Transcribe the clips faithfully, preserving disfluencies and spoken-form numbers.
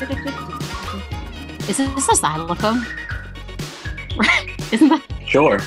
Is this a xylophone? Isn't that? Sure.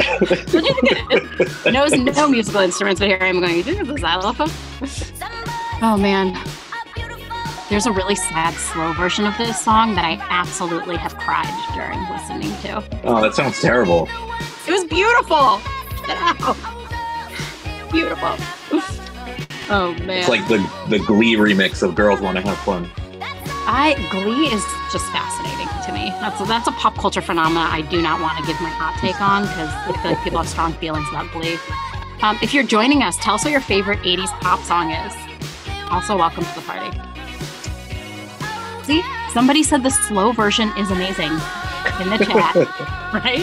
no, no musical instruments, but here I am going, you think it's a xylophone? Oh man. There's a really sad, slow version of this song that I absolutely have cried during listening to. Oh, that sounds terrible. It was beautiful. Get out. Beautiful. Oh man. It's like the, the Glee remix of Girls Want to Have Fun. I Glee is just fascinating to me. That's a, that's a pop culture phenomenon I do not want to give my hot take on because I feel like people have strong feelings about Glee. Um, if you're joining us, tell us what your favorite eighties pop song is. Also, welcome to the party. See, somebody said the slow version is amazing in the chat, right?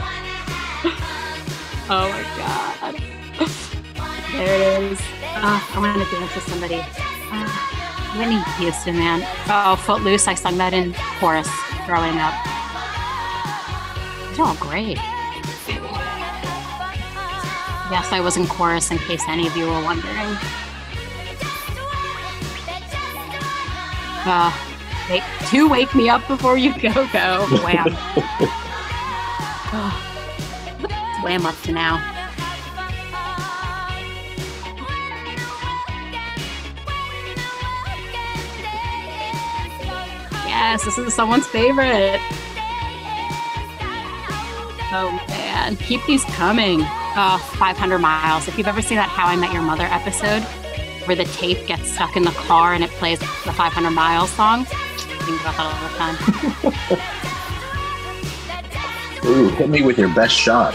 Oh my God. There it is. Oh, I want to dance with somebody. Uh, Whitney Houston, man. Oh, Footloose. I sung that in chorus growing up. It's all great. Yes, I was in chorus in case any of you were wondering. Uh, wait, to wake me up before you go, go. Wham. Oh, wham up to now. Yes, this is someone's favorite. Oh man, keep these coming. Oh, five hundred miles. If you've ever seen that How I Met Your Mother episode where the tape gets stuck in the car and it plays the five hundred miles song, I think about that all the time. Ooh, hit me with your best shot.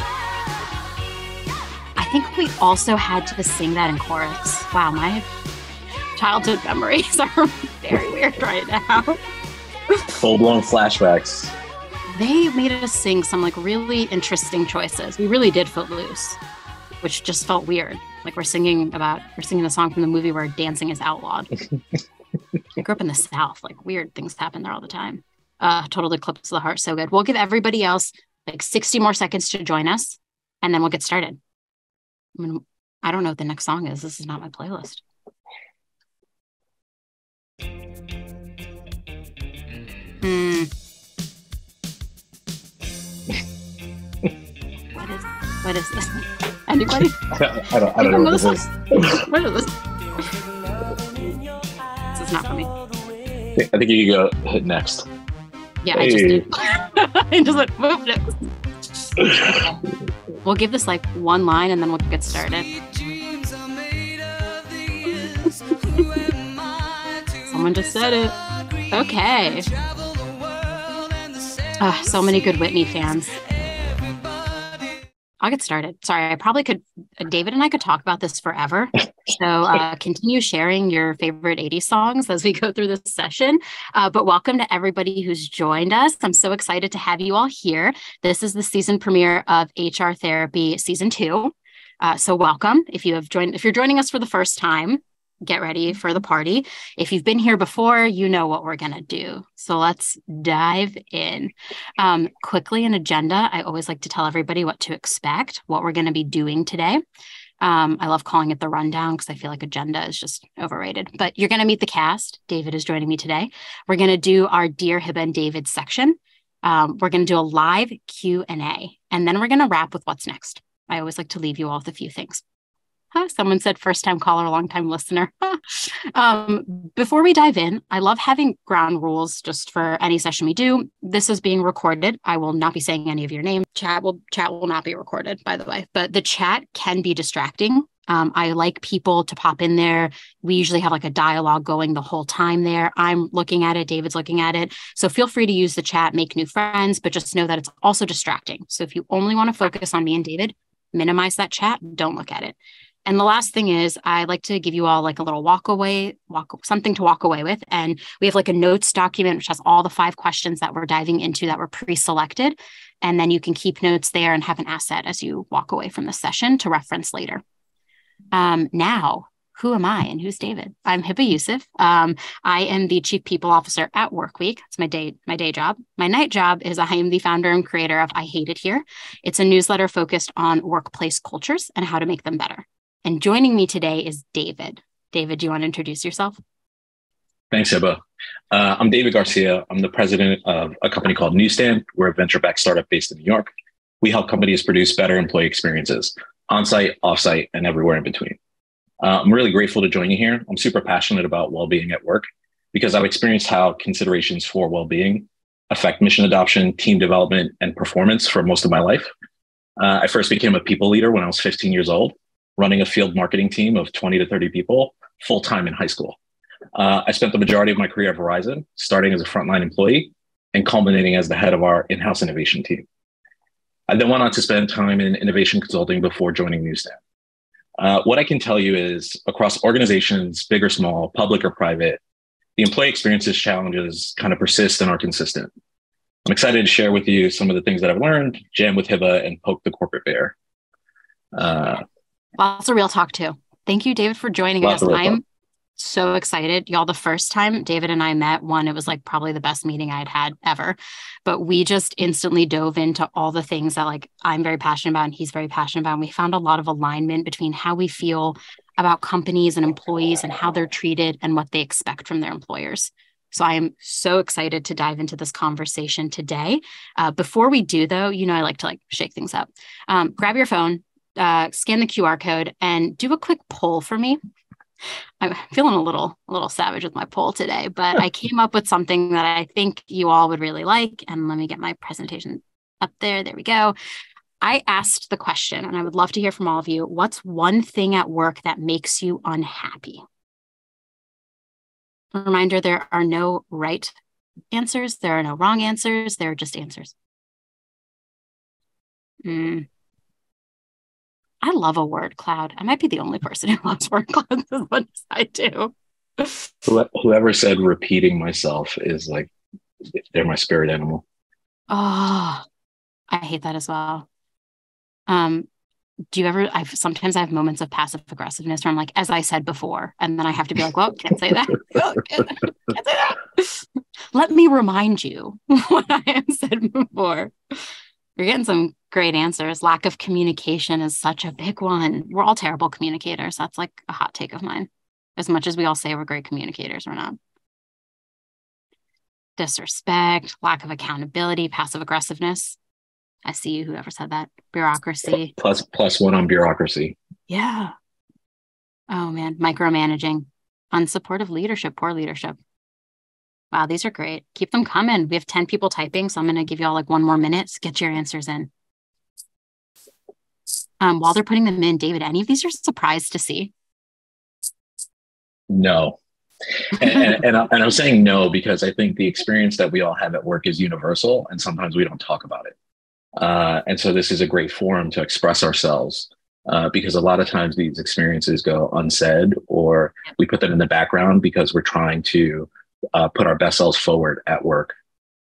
I think we also had to sing that in chorus. Wow, my childhood memories are very weird right now. Full-blown flashbacks. They made us sing some like really interesting choices. We really did Footloose, which just felt weird. Like we're singing about, we're singing a song from the movie where dancing is outlawed. I grew up in the South. Like weird things happen there all the time. Uh, Total Eclipse of the Heart, so good. We'll give everybody else like sixty more seconds to join us, and then we'll get started. I mean, I don't know what the next song is. This is not my playlist. Hmm. What is what is this? Anybody? I don't, I don't, I don't know what this is. What is this? This is not for me. I think you can go hit next. Yeah, hey. I just did. I just like move next. Okay. We'll give this like one line and then we'll get started. Someone just said it. Okay. Oh, so many good Whitney fans. I'll get started. Sorry, I probably could, David and I could talk about this forever. So uh, continue sharing your favorite eighties songs as we go through this session. Uh, but welcome to everybody who's joined us. I'm so excited to have you all here. This is the season premiere of H R Therapy Season two. Uh, so welcome. If you have joined, if you're joining us for the first time, get ready for the party. If you've been here before, you know what we're going to do. So let's dive in. Um, quickly, an agenda. I always like to tell everybody what to expect, what we're going to be doing today. Um, I love calling it the rundown because I feel like agenda is just overrated. But you're going to meet the cast. David is joining me today. We're going to do our Dear Hebba and David section. Um, we're going to do a live Q and A. And then we're going to wrap with what's next. I always like to leave you all with a few things. Huh, someone said first-time caller, long-time listener. um, before we dive in, I love having ground rules just for any session we do. This is being recorded. I will not be saying any of your name. Chat will chat will not be recorded, by the way. But the chat can be distracting. Um, I like people to pop in there. We usually have like a dialogue going the whole time there. I'm looking at it. David's looking at it. So feel free to use the chat, make new friends, but just know that it's also distracting. So if you only want to focus on me and David, minimize that chat. Don't look at it. And the last thing is I like to give you all like a little walk away, walk something to walk away with. And we have like a notes document, which has all the five questions that we're diving into that were pre-selected. And then you can keep notes there and have an asset as you walk away from the session to reference later. Um, now, who am I and who's David? I'm Hebba Yusuf. Um, I am the Chief People Officer at Workweek. It's my day, my day job. My night job is I am the founder and creator of I Hate It Here. It's a newsletter focused on workplace cultures and how to make them better. And joining me today is David. David, do you want to introduce yourself? Thanks, Hebba. Uh, I'm David Garcia. I'm the president of a company called Newsstand. We're a venture-backed startup based in New York. We help companies produce better employee experiences, on-site, off-site, and everywhere in between. Uh, I'm really grateful to join you here. I'm super passionate about well-being at work because I've experienced how considerations for well-being affect mission adoption, team development, and performance for most of my life. Uh, I first became a people leader when I was fifteen years old, running a field marketing team of twenty to thirty people full-time in high school. Uh, I spent the majority of my career at Verizon, starting as a frontline employee and culminating as the head of our in-house innovation team. I then went on to spend time in innovation consulting before joining Newsstand. Uh, what I can tell you is across organizations, big or small, public or private, the employee experiences challenges kind of persist and are consistent. I'm excited to share with you some of the things that I've learned, jam with Hebba, and poke the corporate bear. Uh, Lots of real talk too. Thank you, David, for joining us. I'm talk. so excited. Y'all, the first time David and I met, one, it was like probably the best meeting I'd had ever, but we just instantly dove into all the things that like I'm very passionate about and he's very passionate about. And we found a lot of alignment between how we feel about companies and employees and how they're treated and what they expect from their employers. So I am so excited to dive into this conversation today. Uh, before we do though, you know, I like to like shake things up. Um, grab your phone, uh, scan the Q R code and do a quick poll for me. I'm feeling a little, a little savage with my poll today, but I came up with something that I think you all would really like. And let me get my presentation up there. There we go. I asked the question, and I would love to hear from all of you. What's one thing at work that makes you unhappy? A reminder, there are no right answers. There are no wrong answers. There are just answers. Mm. I love a word cloud. I might be the only person who loves word clouds as much as I do. Whoever said repeating myself is like, they're my spirit animal. Oh, I hate that as well. Um, do you ever, I've sometimes I have moments of passive aggressiveness where I'm like, as I said before, and then I have to be like, well, can't say that. Oh, can't, can't say that. Let me remind you what I have said before. You're getting some great answers. Lack of communication is such a big one. We're all terrible communicators. That's like a hot take of mine. As much as we all say we're great communicators, we're not. Disrespect, lack of accountability, passive aggressiveness. I see you, whoever said that. Bureaucracy. Plus, plus one on bureaucracy. Yeah. Oh man, micromanaging, unsupportive leadership, poor leadership. Wow, these are great. Keep them coming. We have ten people typing, so I'm going to give you all like one more minute to get your answers in. Um, while they're putting them in, David, any of these are surprised to see? No. and, and, and, I, and I'm saying no because I think the experience that we all have at work is universal, and sometimes we don't talk about it. Uh, and so this is a great forum to express ourselves uh, because a lot of times these experiences go unsaid, or we put them in the background because we're trying to uh, put our best selves forward at work.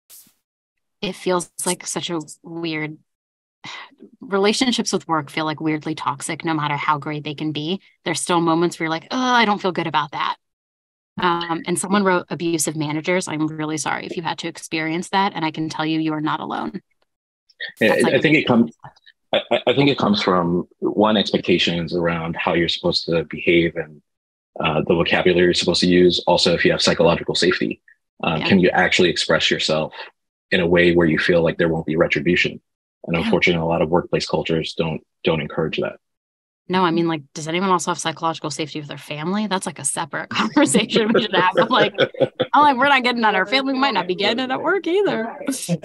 It feels like such a weird, relationships with work feel like weirdly toxic, no matter how great they can be. There's still moments where you're like, oh, I don't feel good about that. Um, and someone wrote abusive managers. I'm really sorry if you had to experience that. And I can tell you, you are not alone. Yeah, like I think it comes, I, I think it comes from one, expectations around how you're supposed to behave and uh, the vocabulary you're supposed to use. Also, if you have psychological safety, um, yeah. Can you actually express yourself in a way where you feel like there won't be retribution? And yeah. Unfortunately, a lot of workplace cultures don't don't encourage that. No, I mean, like, does anyone also have psychological safety with their family? That's like a separate conversation we should have. I'm like, I'm like, we're not getting that. Our family might not be getting it at work either.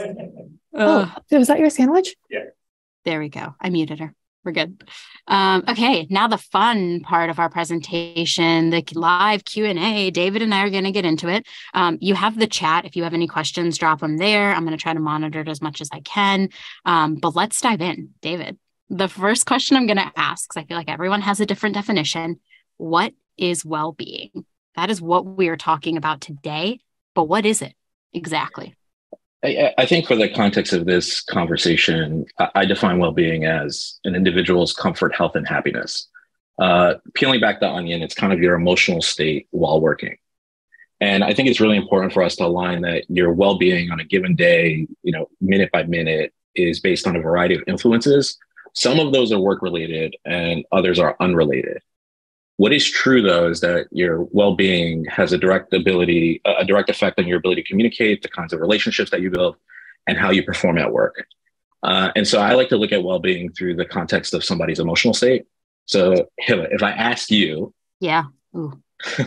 Oh, was that your sandwich? Yeah. There we go. I muted her. We're good. Um, okay, now the fun part of our presentation, the live Q and A. David and I are going to get into it. Um, you have the chat. If you have any questions, drop them there. I'm going to try to monitor it as much as I can. Um, but let's dive in. David, the first question I'm going to ask, because I feel like everyone has a different definition. What is well-being? That is what we are talking about today. But what is it exactly? I, I think for the context of this conversation, I, I define well-being as an individual's comfort, health, and happiness. Uh, peeling back the onion, it's kind of your emotional state while working. And I think it's really important for us to align that your well-being on a given day, you know, minute by minute, is based on a variety of influences. Some of those are work-related and others are unrelated. What is true, though, is that your well-being has a direct ability, a direct effect on your ability to communicate, the kinds of relationships that you build, and how you perform at work. Uh, and so I like to look at well-being through the context of somebody's emotional state. So, Hebba, if I asked you, yeah, Ooh.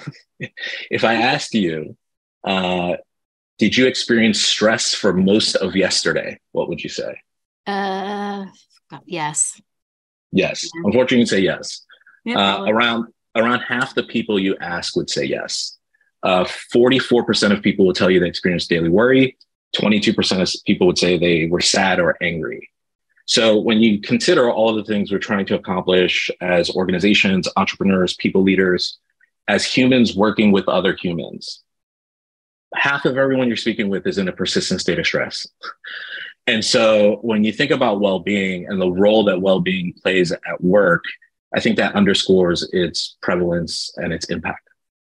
if I asked you, uh, did you experience stress for most of yesterday? What would you say? Uh, yes. Yes. Yeah. Unfortunately, you'd say yes. Yeah, uh, around around half the people you ask would say yes. Uh, forty-four percent of people will tell you they experience daily worry. twenty-two percent of people would say they were sad or angry. So when you consider all of the things we're trying to accomplish as organizations, entrepreneurs, people leaders, as humans working with other humans, half of everyone you're speaking with is in a persistent state of stress. And so when you think about well-being and the role that well-being plays at work, I think that underscores its prevalence and its impact.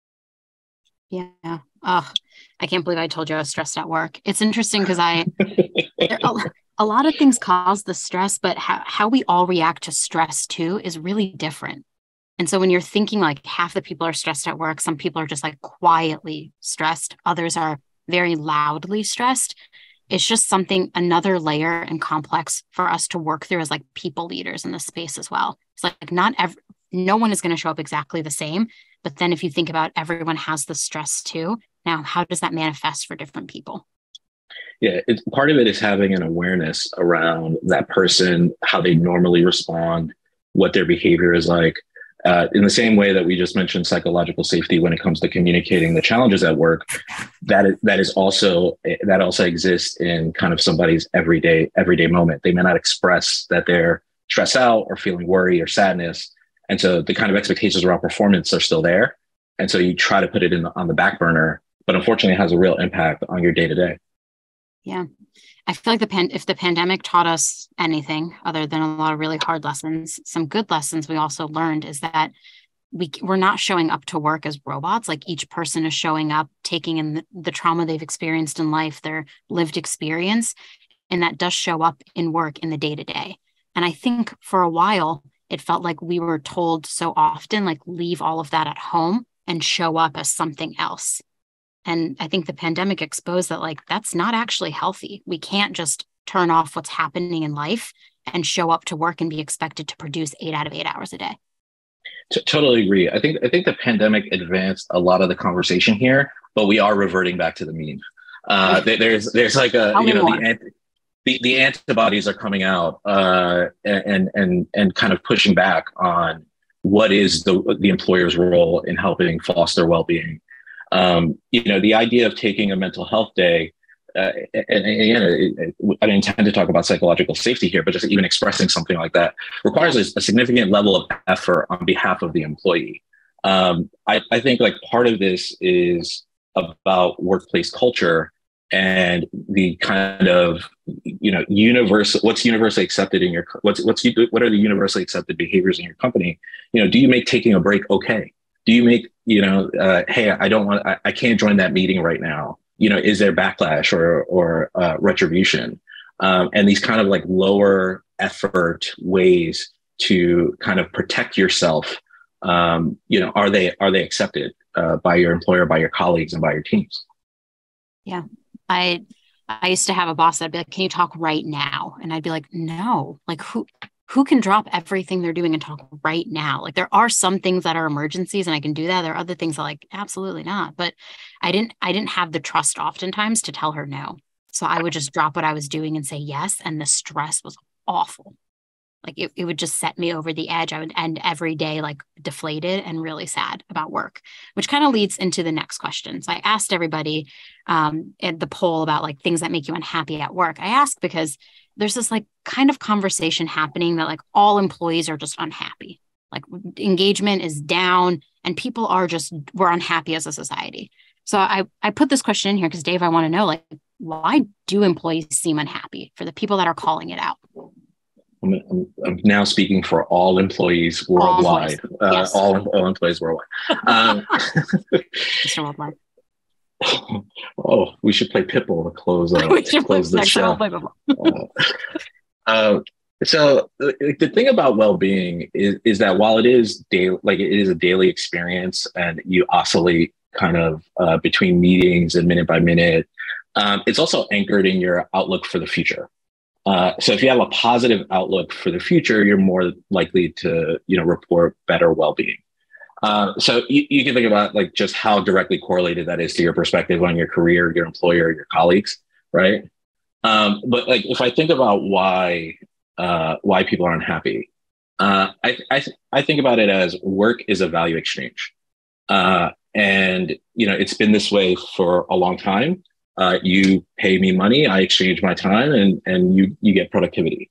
Yeah. Oh, I can't believe I told you I was stressed at work. It's interesting because I, there, a, a lot of things cause the stress, but how, how we all react to stress too is really different. And so when you're thinking like half the people are stressed at work, some people are just like quietly stressed, others are very loudly stressed. It's just something, another layer and complex for us to work through as like people leaders in this space as well. It's like not every, no one is going to show up exactly the same. But then if you think about everyone has the stress too, now how does that manifest for different people? Yeah, it's, part of it is having an awareness around that person, how they normally respond, what their behavior is like. Uh, in the same way that we just mentioned psychological safety when it comes to communicating the challenges at work, that is, that is also that also exists in kind of somebody's everyday everyday moment. They may not express that they're stressed out or feeling worry or sadness, and so the kind of expectations around performance are still there. And so you try to put it in the, on the back burner, but unfortunately, it has a real impact on your day to day. Yeah. I feel like the pan- if the pandemic taught us anything other than a lot of really hard lessons, some good lessons we also learned is that we, we're not showing up to work as robots. Like each person is showing up, taking in the, the trauma they've experienced in life, their lived experience, and that does show up in work in the day to day. And I think for a while, it felt like we were told so often, like leave all of that at home and show up as something else. And I think the pandemic exposed that like, that's not actually healthy. We can't just turn off what's happening in life and show up to work and be expected to produce eight out of eight hours a day. T- totally agree. I think I think the pandemic advanced a lot of the conversation here, but we are reverting back to the mean. Uh, there's there's like a Tell you know more. the, anti- the the antibodies are coming out uh, and and and kind of pushing back on what is the the employer's role in helping foster well-being. Um, you know, the idea of taking a mental health day, uh, and, and you know, I didn't intend to talk about psychological safety here, but just even expressing something like that requires a, a significant level of effort on behalf of the employee. Um, I, I think like part of this is about workplace culture and the kind of, you know, universal, what's universally accepted in your, what's, what's, what are the universally accepted behaviors in your company? You know, do you make taking a break okay? Do you make, you know, uh, hey, I don't want, I, I can't join that meeting right now. You know, is there backlash or or uh, retribution? Um, and these kind of like lower effort ways to kind of protect yourself. Um, you know, are they are they accepted uh, by your employer, by your colleagues, and by your teams? Yeah, I I used to have a boss that'd be like, "Can you talk right now?" And I'd be like, "No, like who." Who can drop everything they're doing and talk right now? Like there are some things that are emergencies and I can do that. There are other things that like, absolutely not. But I didn't, I didn't have the trust oftentimes to tell her no. So I would just drop what I was doing and say yes. And the stress was awful. Like it, it would just set me over the edge. I would end every day like deflated and really sad about work, which kind of leads into the next question. So I asked everybody um, at the poll about like things that make you unhappy at work. I asked because there's this like kind of conversation happening that like all employees are just unhappy. Like engagement is down and people are just, we're unhappy as a society. So I, I put this question in here because Dave, I want to know like, why do employees seem unhappy for the people that are calling it out? I'm, I'm, I'm now speaking for all employees worldwide. All employees, uh, yes. all, all employees worldwide. Um, Mister Worldwide. Oh, we should play Pitbull to close, uh, we should close play, the show. play uh, uh, So the, the thing about well-being is, is that while it is daily, like it is a daily experience and you oscillate kind of uh, between meetings and minute by minute, um, it's also anchored in your outlook for the future. Uh, so if you have a positive outlook for the future, you're more likely to, you know, report better well-being. Uh, so you, you can think about like just how directly correlated that is to your perspective on your career, your employer, your colleagues, right? Um, but like if I think about why uh, why people aren't happy, uh, I I, th- I think about it as work is a value exchange, uh, and you know it's been this way for a long time. Uh, you pay me money, I exchange my time, and and you you get productivity.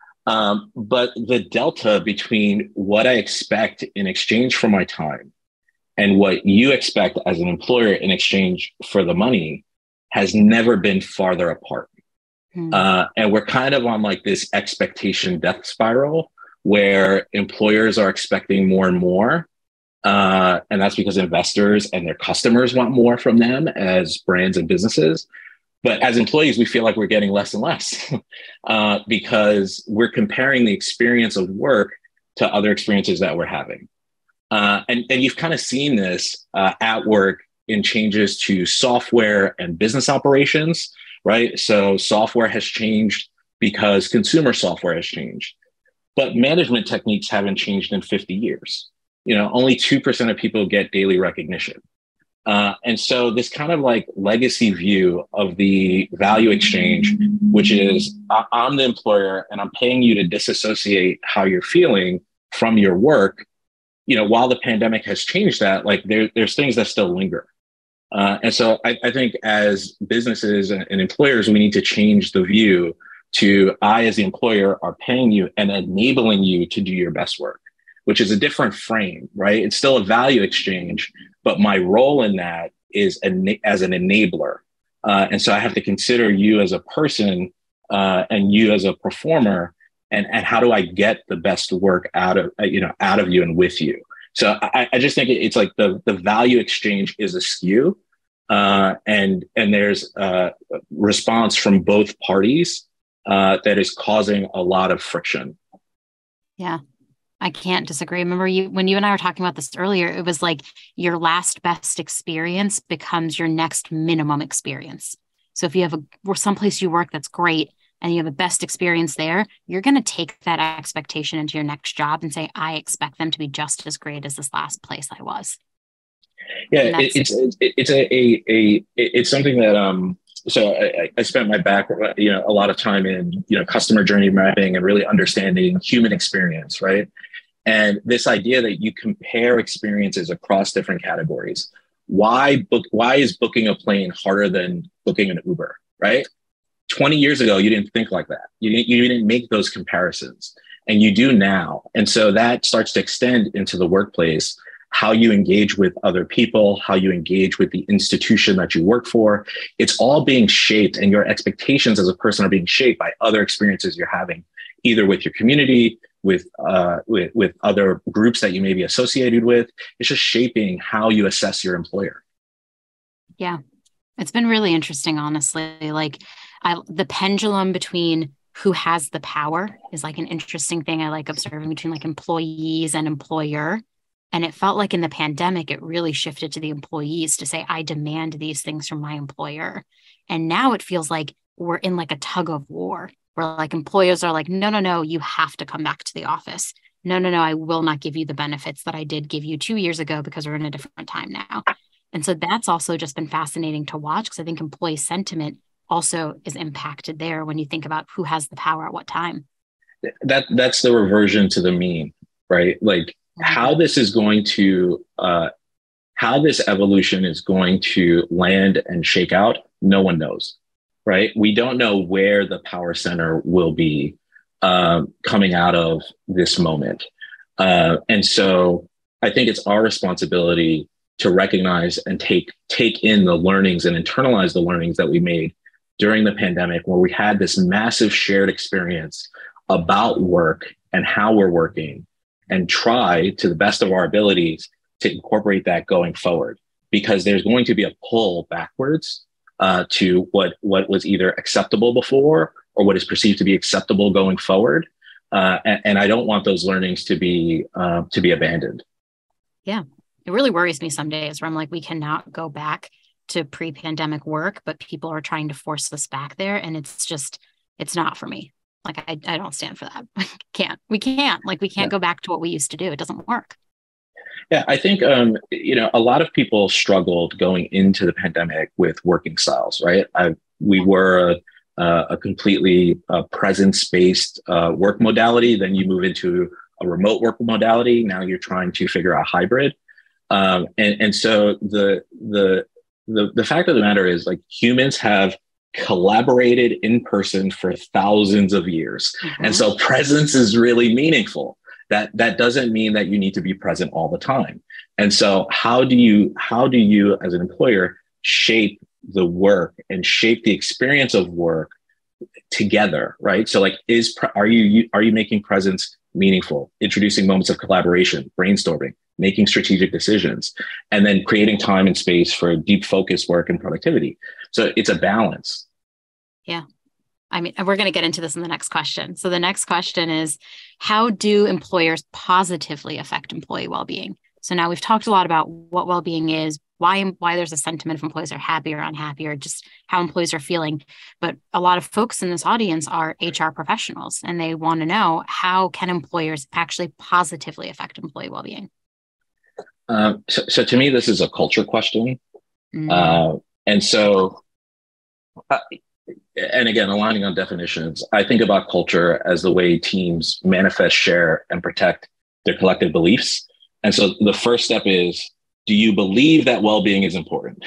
Um, but the delta between what I expect in exchange for my time and what you expect as an employer in exchange for the money has never been farther apart. Hmm. Uh, and we're kind of on like this expectation death spiral where employers are expecting more and more. Uh, and that's because investors and their customers want more from them as brands and businesses. But as employees, we feel like we're getting less and less uh, because we're comparing the experience of work to other experiences that we're having. Uh, and, and you've kind of seen this uh, at work in changes to software and business operations, right? So software has changed because consumer software has changed, but management techniques haven't changed in fifty years. You know, only two percent of people get daily recognition. Uh, and so this kind of like legacy view of the value exchange, which is I- I'm the employer and I'm paying you to disassociate how you're feeling from your work. You know, while the pandemic has changed that, like there, there's things that still linger. Uh, and so I, I think as businesses and, and employers, we need to change the view to I, as the employer, are paying you and enabling you to do your best work, which is a different frame, right? It's still a value exchange, but my role in that is an, as an enabler. Uh, and so I have to consider you as a person uh, and you as a performer, and, and how do I get the best work out of, you know, out of you and with you? So I, I just think it's like the, the value exchange is askew, uh, and, and there's a response from both parties uh, that is causing a lot of friction. Yeah. I can't disagree. Remember you when you and I were talking about this earlier, it was like your last best experience becomes your next minimum experience. So if you have a or someplace you work that's great and you have a best experience there, you're going to take that expectation into your next job and say, I expect them to be just as great as this last place I was. Yeah, it, it's it's a, a a it's something that um. So I, I spent my back, you know, a lot of time in, you know, customer journey mapping and really understanding human experience, right? And this idea that you compare experiences across different categories. Why book? Why is booking a plane harder than booking an Uber, right? twenty years ago, you didn't think like that. You didn't, you didn't make those comparisons, and you do now. And so that starts to extend into the workplace, how you engage with other people, how you engage with the institution that you work for. It's all being shaped, and your expectations as a person are being shaped by other experiences you're having, either with your community, with, uh, with, with other groups that you may be associated with. It's just shaping how you assess your employer. Yeah, it's been really interesting, honestly. Like I, the pendulum between who has the power is like an interesting thing I like observing between like employees and employer. And it felt like in the pandemic, it really shifted to the employees to say, I demand these things from my employer. And now it feels like we're in like a tug of war where like employers are like, no, no, no, you have to come back to the office. No, no, no, I will not give you the benefits that I did give you two years ago because we're in a different time now. And so that's also just been fascinating to watch because I think employee sentiment also is impacted there when you think about who has the power at what time. That that's the reversion to the mean, right? Like how this is going to, uh, how this evolution is going to land and shake out, no one knows, right? We don't know where the power center will be um, coming out of this moment. Uh, and so I think it's our responsibility to recognize and take, take in the learnings and internalize the learnings that we made during the pandemic, where we had this massive shared experience about work and how we're working, and try to the best of our abilities to incorporate that going forward, because there's going to be a pull backwards uh, to what, what was either acceptable before or what is perceived to be acceptable going forward. Uh, and, and I don't want those learnings to be uh, to be abandoned. Yeah, it really worries me some days where I'm like, we cannot go back to pre-pandemic work, but people are trying to force us back there. And it's just, it's not for me. Like, I, I don't stand for that. can't, we can't, like, we can't Yeah. go back to what we used to do. It doesn't work. Yeah, I think, um, you know, a lot of people struggled going into the pandemic with working styles, right? I, we were a, a completely uh, presence-based uh, work modality. Then you move into a remote work modality. Now you're trying to figure out hybrid. Um, and, and so the, the, the, the fact of the matter is, like, humans have collaborated in person for thousands of years. Mm-hmm. And so presence is really meaningful. That, that doesn't mean that you need to be present all the time. And so how do you, how do you as an employer shape the work and shape the experience of work together, right? So, like, is, are you, are you making presence meaningful, introducing moments of collaboration, brainstorming, making strategic decisions, and then creating time and space for deep focus work and productivity? So it's a balance. Yeah. I mean, we're going to get into this in the next question. So the next question is, how do employers positively affect employee well-being? So now we've talked a lot about what well-being is, why, why there's a sentiment if employees are happy or unhappy, or just how employees are feeling. But a lot of folks in this audience are H R professionals, and they want to know, how can employers actually positively affect employee well-being? Um, so, so to me, this is a culture question. Mm. Uh, and so, uh, and again, aligning on definitions, I think about culture as the way teams manifest, share, and protect their collective beliefs. And so the first step is, do you believe that well-being is important?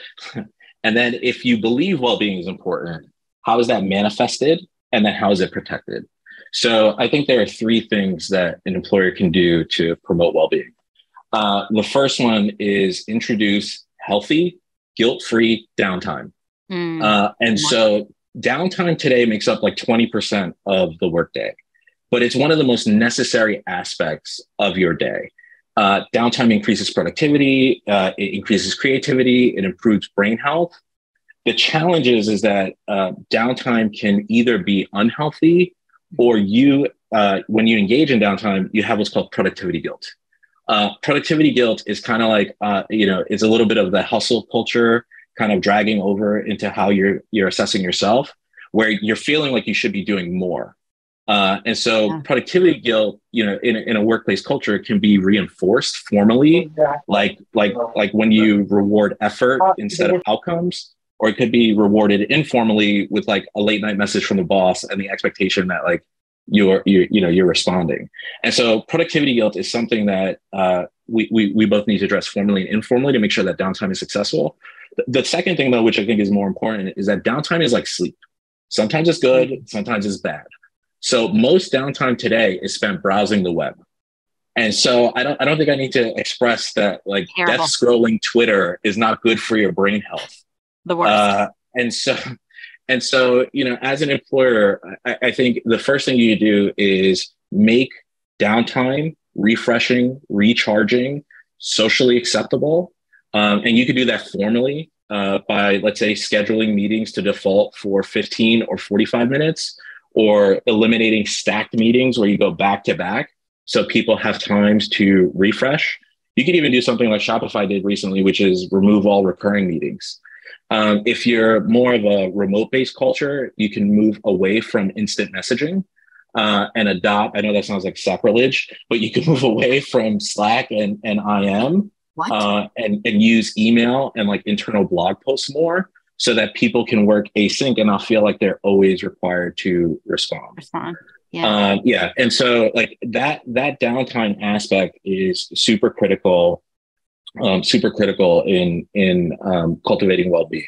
And then if you believe well-being is important, how is that manifested? And then how is it protected? So I think there are three things that an employer can do to promote well-being. Uh, the first one is introduce healthy, guilt-free downtime. Mm. Uh, and so downtime today makes up like twenty percent of the workday, but it's one of the most necessary aspects of your day. Uh, downtime increases productivity, uh, it increases creativity, it improves brain health. The challenge is, is that uh, downtime can either be unhealthy, or you, uh, when you engage in downtime, you have what's called productivity guilt. Uh, productivity guilt is kind of like, uh, you know, it's a little bit of the hustle culture kind of dragging over into how you're you're assessing yourself, where you're feeling like you should be doing more. Uh, and so yeah. productivity guilt, you know, in, in a workplace culture can be reinforced formally, like, like, like when you reward effort instead of outcomes, or it could be rewarded informally with like a late night message from the boss and the expectation that like you're, you you know, you're responding. And so productivity guilt is something that uh, we, we, we both need to address formally and informally to make sure that downtime is successful. The second thing, though, which I think is more important, is that downtime is like sleep. Sometimes it's good, sometimes it's bad. So most downtime today is spent browsing the web. And so I don't I don't think I need to express that like Terrible. death scrolling Twitter is not good for your brain health. The worst. Uh, and so and so, you know, as an employer, I, I think the first thing you do is make downtime refreshing, recharging, socially acceptable. Um, and you could do that formally uh, by, let's say, scheduling meetings to default for fifteen or forty-five minutes, or eliminating stacked meetings where you go back to back so people have times to refresh. You could even do something like Shopify did recently, which is remove all recurring meetings. Um, if you're more of a remote-based culture, you can move away from instant messaging uh, and adopt, I know that sounds like sacrilege, but you can move away from Slack and, and I M. What? Uh, and, and use email and like internal blog posts more, so that people can work async and not feel like they're always required to respond. Respond. Yeah. Um, yeah. And so like that, that downtime aspect is super critical, um, super critical in, in um, cultivating well-being.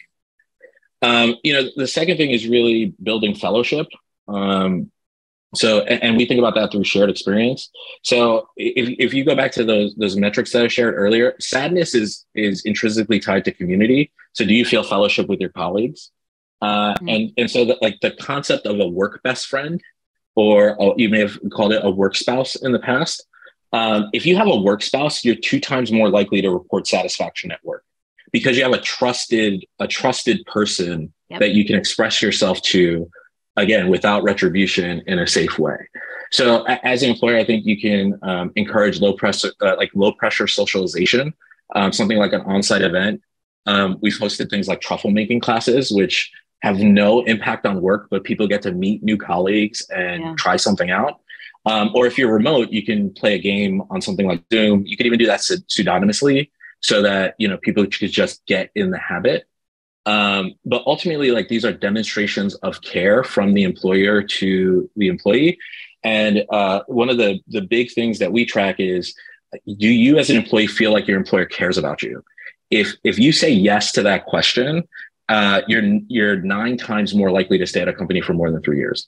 Um, you know, the second thing is really building fellowship. Um, So, and, and we think about that through shared experience. So if, if you go back to those, those metrics that I shared earlier, sadness is, is intrinsically tied to community. So do you feel fellowship with your colleagues? Uh, mm-hmm. And, and so that, like the concept of a work best friend, or a, you may have called it a work spouse in the past. Um, if you have a work spouse, you're two times more likely to report satisfaction at work, because you have a trusted, a trusted person yep. that you can express yourself to, again, without retribution, in a safe way. So a- as an employer, I think you can um, encourage low pressure, uh, like low pressure socialization, um, something like an on-site event. Um, we've hosted things like truffle making classes, which have no impact on work, but people get to meet new colleagues and Yeah. try something out. Um, or if you're remote, you can play a game on something like Zoom. You can even do that pseudonymously so that, you know, people could just get in the habit. Um, but ultimately, like these are demonstrations of care from the employer to the employee. And uh, one of the, the big things that we track is, do you as an employee feel like your employer cares about you? If, if you say yes to that question, uh, you're, you're nine times more likely to stay at a company for more than three years.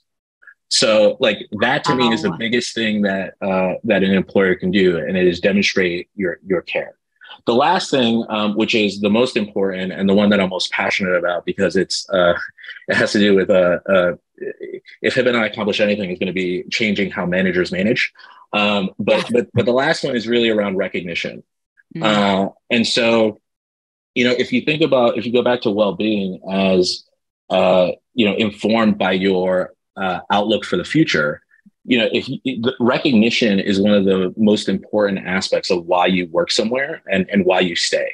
So like that to me is the Wow. biggest thing that, uh, that an employer can do. And it is demonstrate your, your care. The last thing, um, which is the most important and the one that I'm most passionate about, because it's uh, it has to do with uh, uh, if Hebba and I accomplish anything, it's going to be changing how managers manage. Um, but but but the last one is really around recognition. Mm. Uh, and so, you know, if you think about if you go back to well-being as uh, you know, informed by your uh, outlook for the future. You know, if you, the recognition is one of the most important aspects of why you work somewhere and, and why you stay.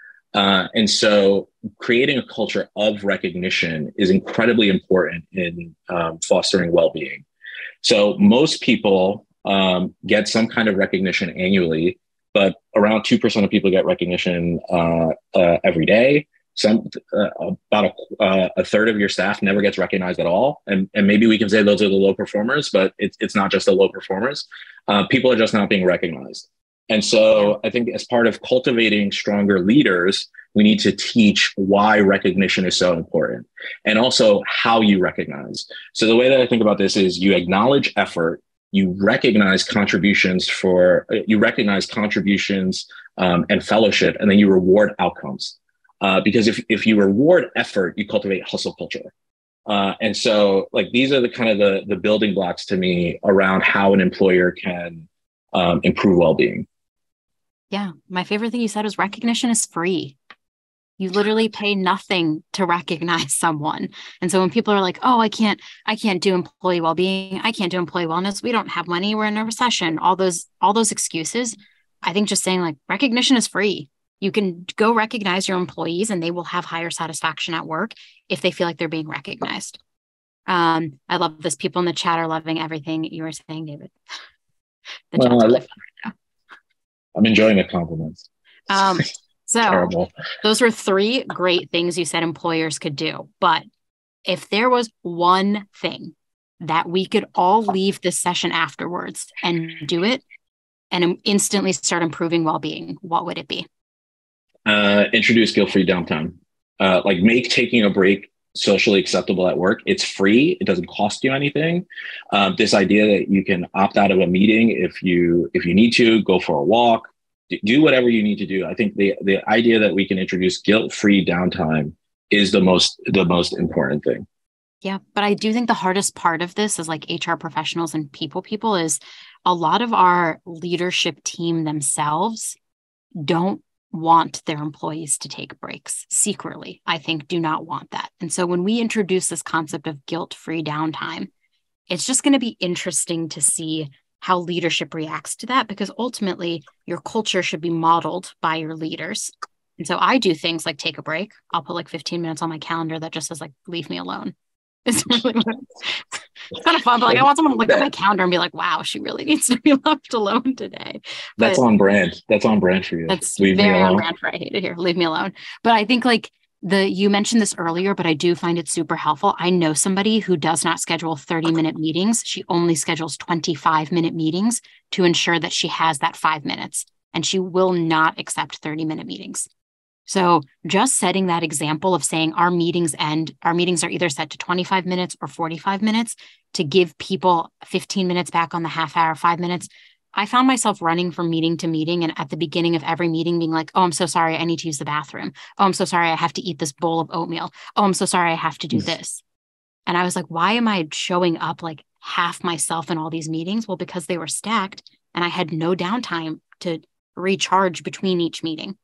Uh, and so creating a culture of recognition is incredibly important in um, fostering well-being. So most people um, get some kind of recognition annually, but around two percent of people get recognition uh, uh, every day. Some uh, about a, uh, a third of your staff never gets recognized at all, and and maybe we can say those are the low performers, but it's it's not just the low performers. Uh, people are just not being recognized, and so I think as part of cultivating stronger leaders, we need to teach why recognition is so important, and also how you recognize. So the way that I think about this is you acknowledge effort, you recognize contributions for you recognize contributions um, and fellowship, and then you reward outcomes. Uh, because if, if you reward effort, you cultivate hustle culture. Uh, and so like these are the kind of the, the building blocks to me around how an employer can um, improve well-being. Yeah. My favorite thing you said was recognition is free. You literally pay nothing to recognize someone. And so when people are like, oh, I can't, I can't do employee well-being, I can't do employee wellness, we don't have money, we're in a recession, all those, all those excuses, I think just saying like recognition is free. You can go recognize your employees and they will have higher satisfaction at work if they feel like they're being recognized. Um, I love this. People in the chat are loving everything you were saying, David. The Well, chat's really I, fun right now. I'm enjoying the compliments. Um, so Terrible. Those were three great things you said employers could do. But if there was one thing that we could all leave this session afterwards and do it and instantly start improving well-being, what would it be? Uh, introduce guilt-free downtime. Uh, like make taking a break socially acceptable at work. It's free. It doesn't cost you anything. Um, this idea that you can opt out of a meeting if you if you need to, go for a walk, do whatever you need to do. I think the the idea that we can introduce guilt-free downtime is the most the most important thing. Yeah, but I do think the hardest part of this as like H R professionals and people people is a lot of our leadership team themselves don't want their employees to take breaks secretly. I think do not want that. And so when we introduce this concept of guilt-free downtime, it's just going to be interesting to see how leadership reacts to that, because ultimately your culture should be modeled by your leaders. And so I do things like take a break. I'll put like fifteen minutes on my calendar that just says like, leave me alone. It's really it's kind of fun, but like I want someone to look at my calendar and be like, wow, she really needs to be left alone today. But that's on brand. That's on brand for you. That's Leave very me alone. on brand for I hate it here. Leave me alone. But I think like the you mentioned this earlier, but I do find it super helpful. I know somebody who does not schedule thirty minute meetings. She only schedules twenty-five minute meetings to ensure that she has that five minutes, and she will not accept thirty minute meetings. So just setting that example of saying our meetings end, our meetings are either set to twenty-five minutes or forty-five minutes to give people fifteen minutes back on the half hour, five minutes. I found myself running from meeting to meeting, and at the beginning of every meeting being like, oh, I'm so sorry, I need to use the bathroom. Oh, I'm so sorry, I have to eat this bowl of oatmeal. Oh, I'm so sorry, I have to do this. And I was like, why am I showing up like half myself in all these meetings? Well, because they were stacked and I had no downtime to recharge between each meeting.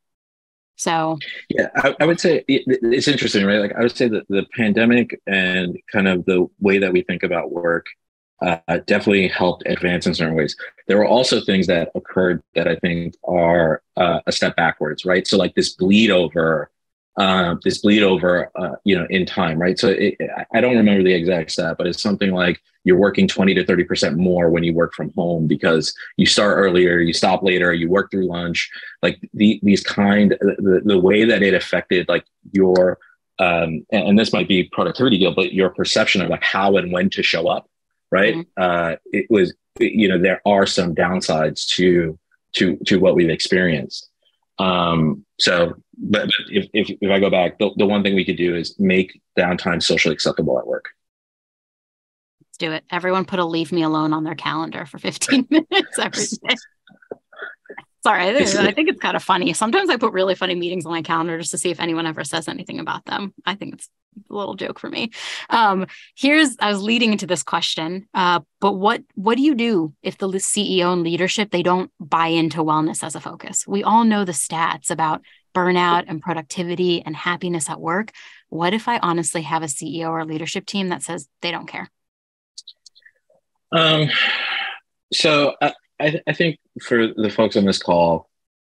So yeah, I, I would say it, it's interesting, right? Like I would say that the pandemic and kind of the way that we think about work uh, definitely helped advance in certain ways. There were also things that occurred that I think are uh, a step backwards, right? So like this bleed over, uh, this bleed over, uh, you know, in time, right? So it, I don't remember the exact stat, but it's something like you're working twenty to thirty percent more when you work from home because you start earlier, you stop later, you work through lunch, like the, these kind, the, the way that it affected like your, um, and, and this might be productivity deal, but your perception of like how and when to show up, right? Mm-hmm. Uh, it was, you know, there are some downsides to, to, to what we've experienced. Um, so, but, but if, if, if I go back, the, the one thing we could do is make downtime socially acceptable at work. Let's do it. Everyone put a leave me alone on their calendar for fifteen minutes every day. Sorry, I think, I think it's kind of funny. Sometimes I put really funny meetings on my calendar just to see if anyone ever says anything about them. I think it's a little joke for me. Um, here's, I was leading into this question, uh, but what what do you do if the C E O and leadership, they don't buy into wellness as a focus? We all know the stats about burnout and productivity and happiness at work. What if I honestly have a C E O or leadership team that says they don't care? Um, so I, I, I think for the folks on this call,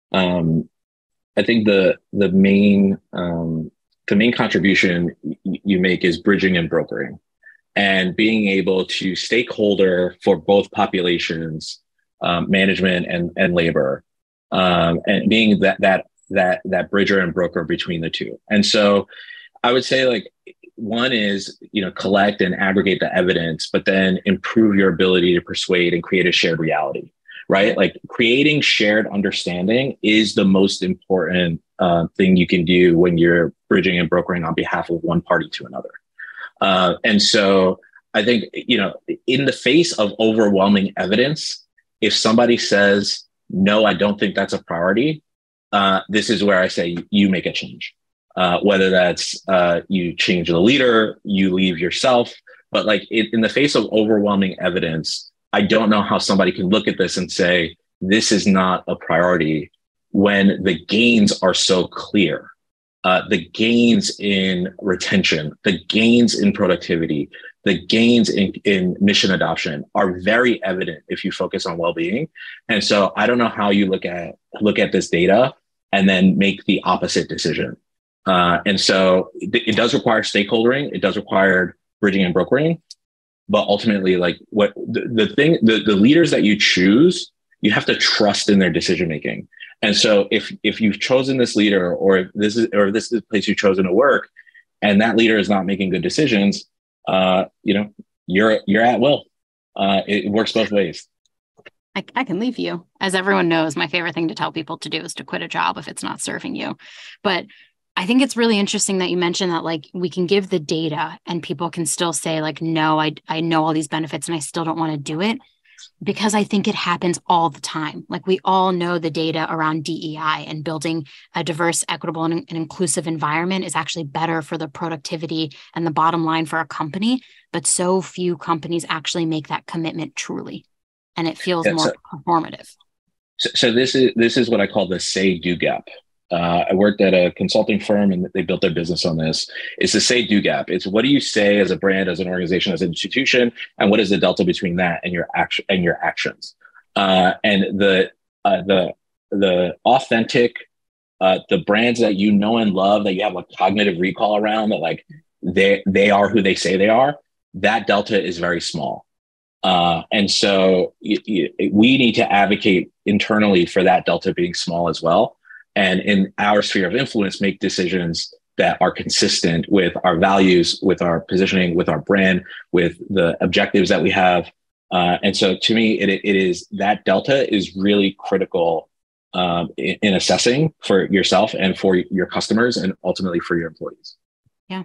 um, I think the the main um, the main contribution you make is bridging and brokering, and being able to stakeholder for both populations, um, management and and labor, um, and being that that that that bridger and broker between the two. And so, I would say like. One is, you know, collect and aggregate the evidence, but then improve your ability to persuade and create a shared reality, right? Like creating shared understanding is the most important uh, thing you can do when you're bridging and brokering on behalf of one party to another. Uh, and so I think, you know, in the face of overwhelming evidence, if somebody says, no, I don't think that's a priority, uh, this is where I say you make a change. Uh, whether that's uh, you change the leader, you leave yourself, but like it, in the face of overwhelming evidence, I don't know how somebody can look at this and say, this is not a priority when the gains are so clear. Uh, the gains in retention, the gains in productivity, the gains in, in mission adoption are very evident if you focus on well-being. And so I don't know how you look at look at this data and then make the opposite decision. Uh, and so it, it does require stakeholdering. It does require bridging and brokering. But ultimately, like what the, the thing, the, the leaders that you choose, you have to trust in their decision making. And so if if you've chosen this leader, or if this is or this is the place you've chosen to work, and that leader is not making good decisions, uh, you know, you're you're at will. Uh, it, it works both ways. I, I can leave you. As everyone knows, my favorite thing to tell people to do is to quit a job if it's not serving you. But I think it's really interesting that you mentioned that, like, we can give the data and people can still say like, no, I, I know all these benefits and I still don't want to do it, because I think it happens all the time. Like, we all know the data around D E I and building a diverse, equitable, and, and inclusive environment is actually better for the productivity and the bottom line for a company. But so few companies actually make that commitment truly. And it feels yeah, more so, performative. So, so this is this is what I call the say-do gap. Uh, I worked at a consulting firm and they built their business on this. It's the say-do gap. It's what do you say as a brand, as an organization, as an institution, and what is the delta between that and your action and your actions? Uh, and the uh, the the authentic, uh, the brands that you know and love, that you have a cognitive recall around, that like they they are who they say they are. That delta is very small. Uh, and so y- y- we need to advocate internally for that delta being small as well. And in our sphere of influence, make decisions that are consistent with our values, with our positioning, with our brand, with the objectives that we have. Uh, and so to me, it, it is that delta is really critical um, in, in assessing for yourself and for your customers and ultimately for your employees. Yeah.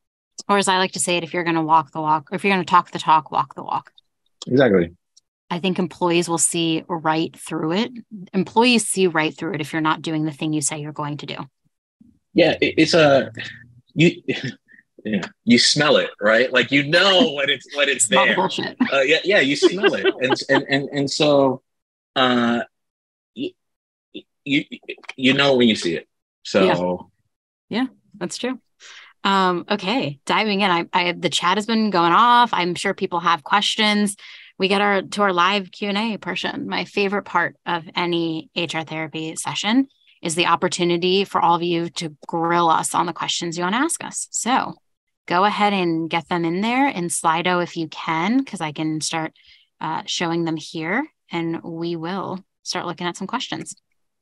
Or as I like to say it, if you're going to walk the walk, or if you're going to talk the talk, walk the walk. Exactly. I think employees will see right through it. Employees see right through it if you're not doing the thing you say you're going to do. Yeah, it, it's a you. Yeah, you smell it, right? Like you know when it's when it's there. Bullshit. Uh, yeah, yeah, you smell it, and and and and so, uh, you, you you know when you see it. So yeah, yeah, that's true. Um, okay, diving in. I, I the chat has been going off. I'm sure people have questions. We get our to our live Q and A portion. My favorite part of any H R therapy session is the opportunity for all of you to grill us on the questions you want to ask us. So go ahead and get them in there in Slido if you can, because I can start uh, showing them here, and we will start looking at some questions.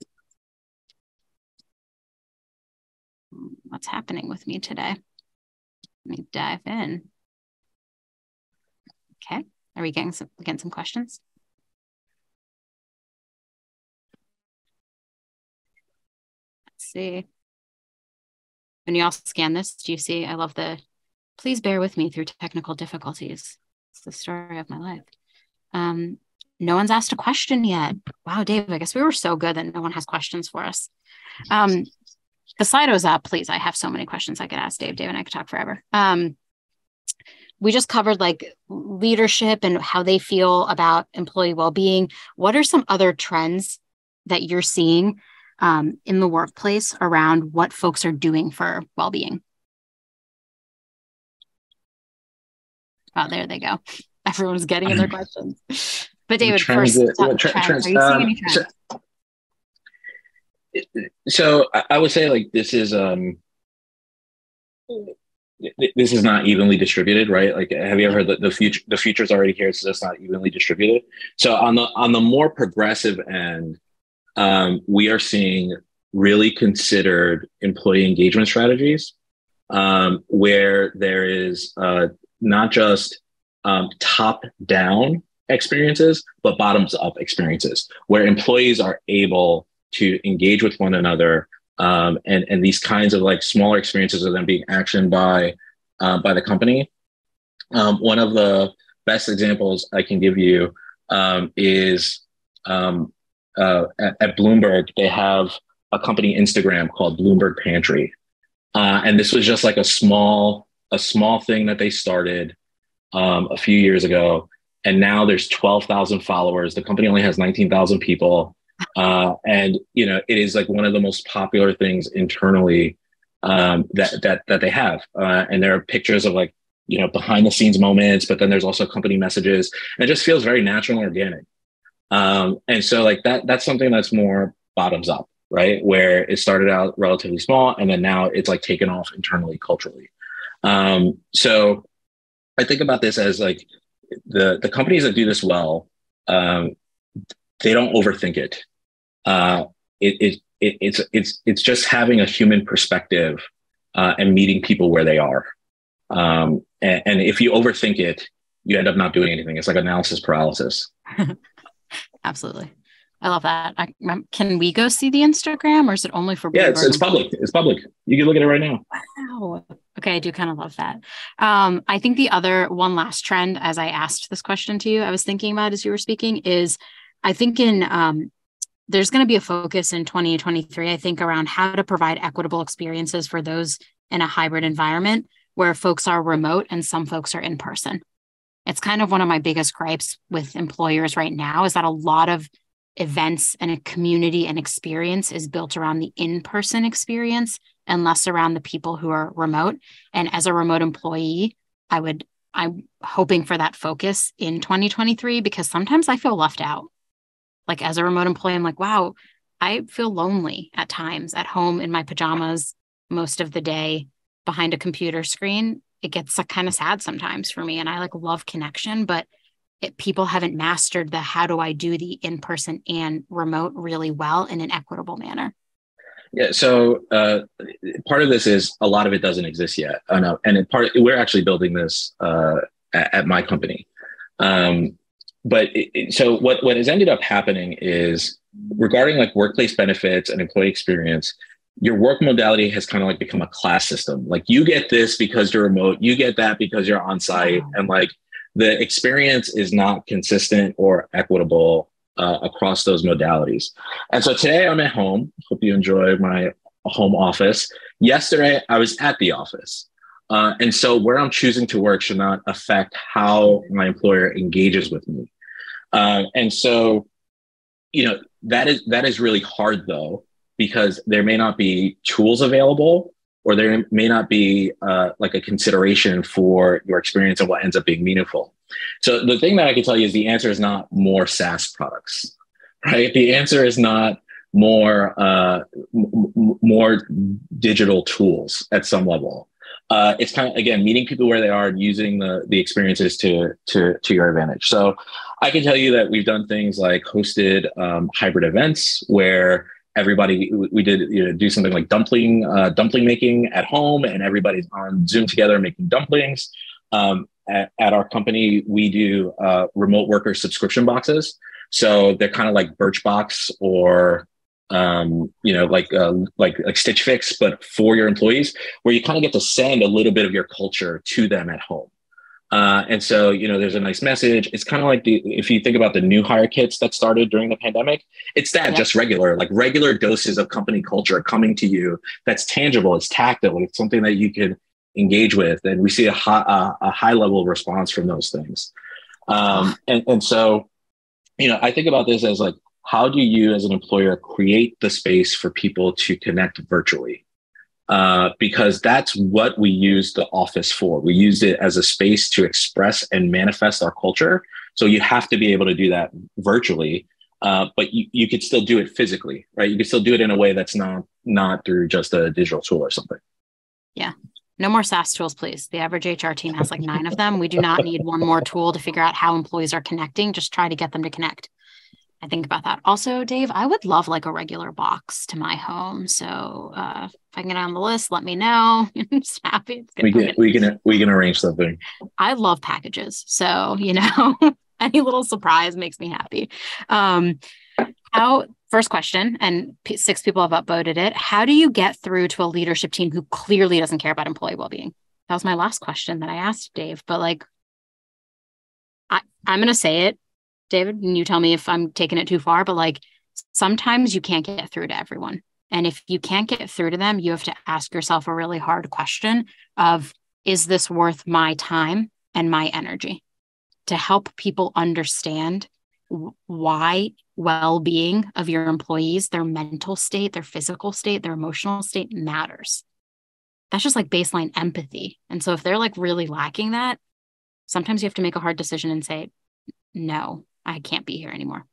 What's happening with me today? Let me dive in. Okay, are we getting some getting some questions? Let's see. When you all scan this, do you see? I love the. Please bear with me through technical difficulties. It's the story of my life. Um, no one's asked a question yet. Wow, Dave, I guess we were so good that no one has questions for us. Um, the Slido's up, please. I have so many questions I could ask Dave. Dave and I could talk forever. Um, we just covered like leadership and how they feel about employee well-being. What are some other trends that you're seeing um, in the workplace around what folks are doing for well-being? Oh, there they go. Everyone's getting in their questions. But David, first, to, talk, tra- trends. trans, Are you seeing um, any trends? So, so I would say like this is um this is not evenly distributed, right? Like, have you ever heard that the future the future's already here, so it's not evenly distributed? So on the on the more progressive end, um, we are seeing really considered employee engagement strategies, um, where there is uh, not just um, top-down experiences, but bottoms-up experiences, where employees are able to engage with one another, um, and and these kinds of like smaller experiences are then being actioned by uh, by the company. Um, one of the best examples I can give you um, is um, uh, at, at Bloomberg. They have a company Instagram called Bloomberg Pantry, uh, and this was just like a small a small thing that they started um, a few years ago, and now there's twelve thousand followers. The company only has nineteen thousand people. Uh, and, you know, it is like one of the most popular things internally um, that, that, that they have. Uh, and there are pictures of like, you know, behind the scenes moments, but then there's also company messages, and it just feels very natural and organic. Um, and so like that, that's something that's more bottoms up, right? Where it started out relatively small, and then now it's like taken off internally, culturally. Um, so I think about this as like the, the companies that do this well, um, they don't overthink it. Uh, it, it, it, it's, it's, it's just having a human perspective uh, and meeting people where they are. Um, and, and if you overthink it, you end up not doing anything. It's like analysis paralysis. Absolutely. I love that. I, can we go see the Instagram, or is it only for Bloomberg? Yeah, it's, it's public. It's public. You can look at it right now. Wow. Okay, I do kind of love that. Um, I think the other one last trend, as I asked this question to you, I was thinking about as you were speaking, is I think in um, there's going to be a focus in twenty twenty-three, I think, around how to provide equitable experiences for those in a hybrid environment where folks are remote and some folks are in person. It's kind of one of my biggest gripes with employers right now, is that a lot of events and a community and experience is built around the in-person experience and less around the people who are remote. And as a remote employee, I would, I'm hoping for that focus in twenty twenty-three, because sometimes I feel left out. Like as a remote employee, I'm like, wow, I feel lonely at times at home in my pajamas most of the day behind a computer screen. It gets like, kind of sad sometimes for me. And I like love connection, but it, people haven't mastered the how do I do the in-person and remote really well in an equitable manner. Yeah. So uh, part of this is a lot of it doesn't exist yet. I know, and it part we're actually building this uh, at, at my company. Um, but it, it, so what what has ended up happening is, regarding like workplace benefits and employee experience, your work modality has kind of like become a class system. Like you get this because you're remote, you get that because you're on site, wow. And like the experience is not consistent or equitable uh, across those modalities. And so today I'm at home. Hope you enjoy my home office. Yesterday I was at the office. Uh, and so where I'm choosing to work should not affect how my employer engages with me. Uh, and so, you know, that is that is really hard though, because there may not be tools available or there may not be uh, like a consideration for your experience and what ends up being meaningful. So the thing that I can tell you is the answer is not more SaaS products, right? The answer is not more uh, m- more digital tools at some level. Uh, it's kind of, again, meeting people where they are and using the the experiences to to to your advantage. So I can tell you that we've done things like hosted um, hybrid events where everybody, we did you know, do something like dumpling uh, dumpling making at home, and everybody's on Zoom together making dumplings. Um, at, at our company, we do uh, remote worker subscription boxes. So they're kind of like Birchbox or um, you know, like, uh, like, like Stitch Fix, but for your employees, where you kind of get to send a little bit of your culture to them at home. Uh, and so, you know, there's a nice message. It's kind of like the, if you think about the new hire kits that started during the pandemic, it's that yeah. just regular, like regular doses of company culture coming to you. That's tangible. It's tactile. It's something that you can engage with. And we see a high, uh, a high level of response from those things. Um, and, and so, you know, I think about this as like, how do you as an employer create the space for people to connect virtually? Uh, because that's what we use the office for. We use it as a space to express and manifest our culture. So you have to be able to do that virtually, uh, but you, you could still do it physically, right? You could still do it in a way that's not, not through just a digital tool or something. Yeah. No more SaaS tools, please. The average H R team has like nine of them. We do not need one more tool to figure out how employees are connecting. Just try to get them to connect. I think about that. Also, Dave, I would love like a regular box to my home. So uh, if I can get on the list, let me know. I'm just happy. We can, we can, we can arrange something. I love packages. So, you know, any little surprise makes me happy. Um, how, first question, and p- six people have upvoted it. How do you get through to a leadership team who clearly doesn't care about employee well-being? That was my last question that I asked Dave, but like, I, I'm going to say it, David, and you tell me if I'm taking it too far, but like sometimes you can't get through to everyone. And if you can't get through to them, you have to ask yourself a really hard question of, is this worth my time and my energy to help people understand why well-being of your employees, their mental state, their physical state, their emotional state matters? That's just like baseline empathy. And so if they're like really lacking that, sometimes you have to make a hard decision and say, no, I can't be here anymore.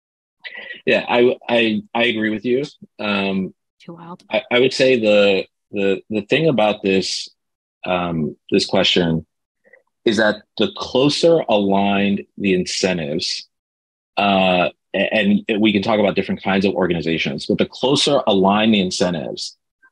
Yeah, I I I agree with you. Um, Too wild. I, I would say the the the thing about this um, this question is that the closer aligned the incentives, uh, and we can talk about different kinds of organizations, but the closer aligned the incentives,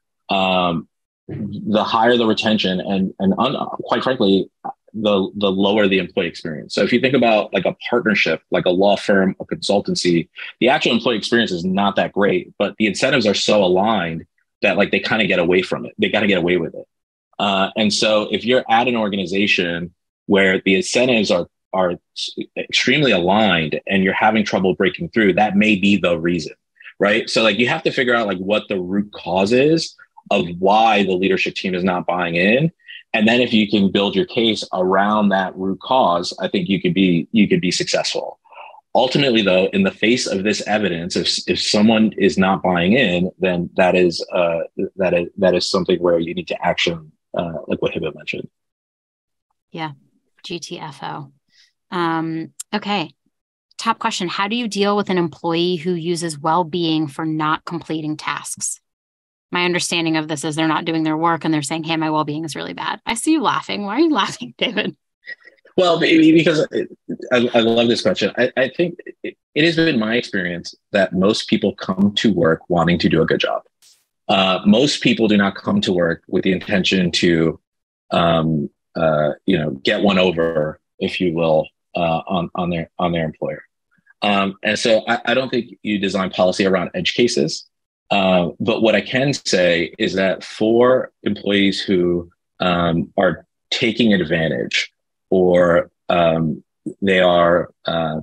um, the higher the retention, and and un, quite frankly, the the lower the employee experience. So if you think about like a partnership, like a law firm, a consultancy, the actual employee experience is not that great, but the incentives are so aligned that like they kind of get away from it. They got to get away with it. Uh, and so if you're at an organization where the incentives are are extremely aligned and you're having trouble breaking through, that may be the reason, right? So like you have to figure out like what the root cause is of why the leadership team is not buying in. And then if you can build your case around that root cause, I think you could be you could be successful. Ultimately, though, in the face of this evidence, if if someone is not buying in, then that is uh, that is that is something where you need to action, uh, like what Hebba mentioned. Yeah, G T F O. Um, okay. Top question: how do you deal with an employee who uses well-being for not completing tasks? My understanding of this is they're not doing their work and they're saying, hey, my well-being is really bad. I see you laughing. Why are you laughing, David? Well, because I, I love this question. I, I think it, it has been my experience that most people come to work wanting to do a good job. Uh, most people do not come to work with the intention to, um, uh, you know, get one over, if you will, uh, on, on their on their employer. Um, and so I, I don't think you design policy around edge cases. Uh, but what I can say is that for employees who um, are taking advantage or um, they are uh,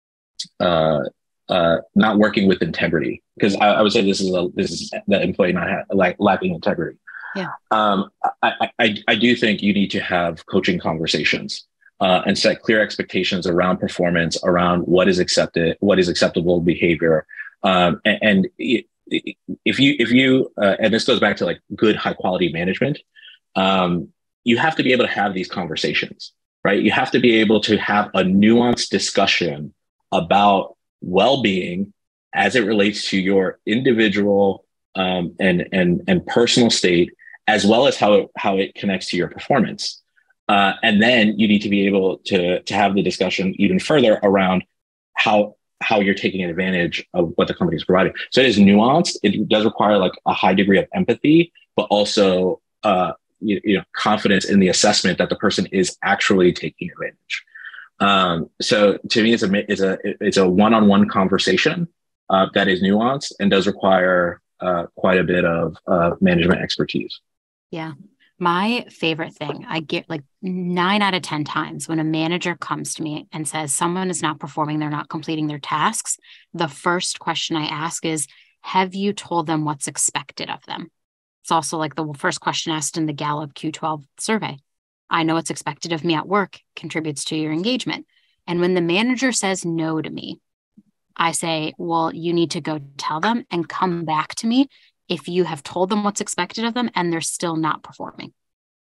uh, uh, not working with integrity, because I, I would say this is a, this is the employee not ha- like lacking integrity. Yeah. Um, I, I I do think you need to have coaching conversations uh, and set clear expectations around performance, around what is accepted, what is acceptable behavior, um, and. and it, if you, if you, uh, and this goes back to like good, high quality management, um, you have to be able to have these conversations, right? You have to be able to have a nuanced discussion about well-being as it relates to your individual um, and, and, and personal state, as well as how it, how it connects to your performance. Uh, and then you need to be able to, to have the discussion even further around how, how you're taking advantage of what the company is providing. So it is nuanced. It does require like a high degree of empathy, but also uh, you, you know, confidence in the assessment that the person is actually taking advantage. Um, so to me, it's a, it's a, it's a one-on-one conversation uh, that is nuanced and does require uh, quite a bit of uh, management expertise. Yeah. My favorite thing, I get like nine out of ten times when a manager comes to me and says someone is not performing, they're not completing their tasks. The first question I ask is, have you told them what's expected of them? It's also like the first question asked in the Gallup Q twelve survey. I know what's expected of me at work contributes to your engagement. And when the manager says no to me, I say, well, you need to go tell them and come back to me if you have told them what's expected of them and they're still not performing.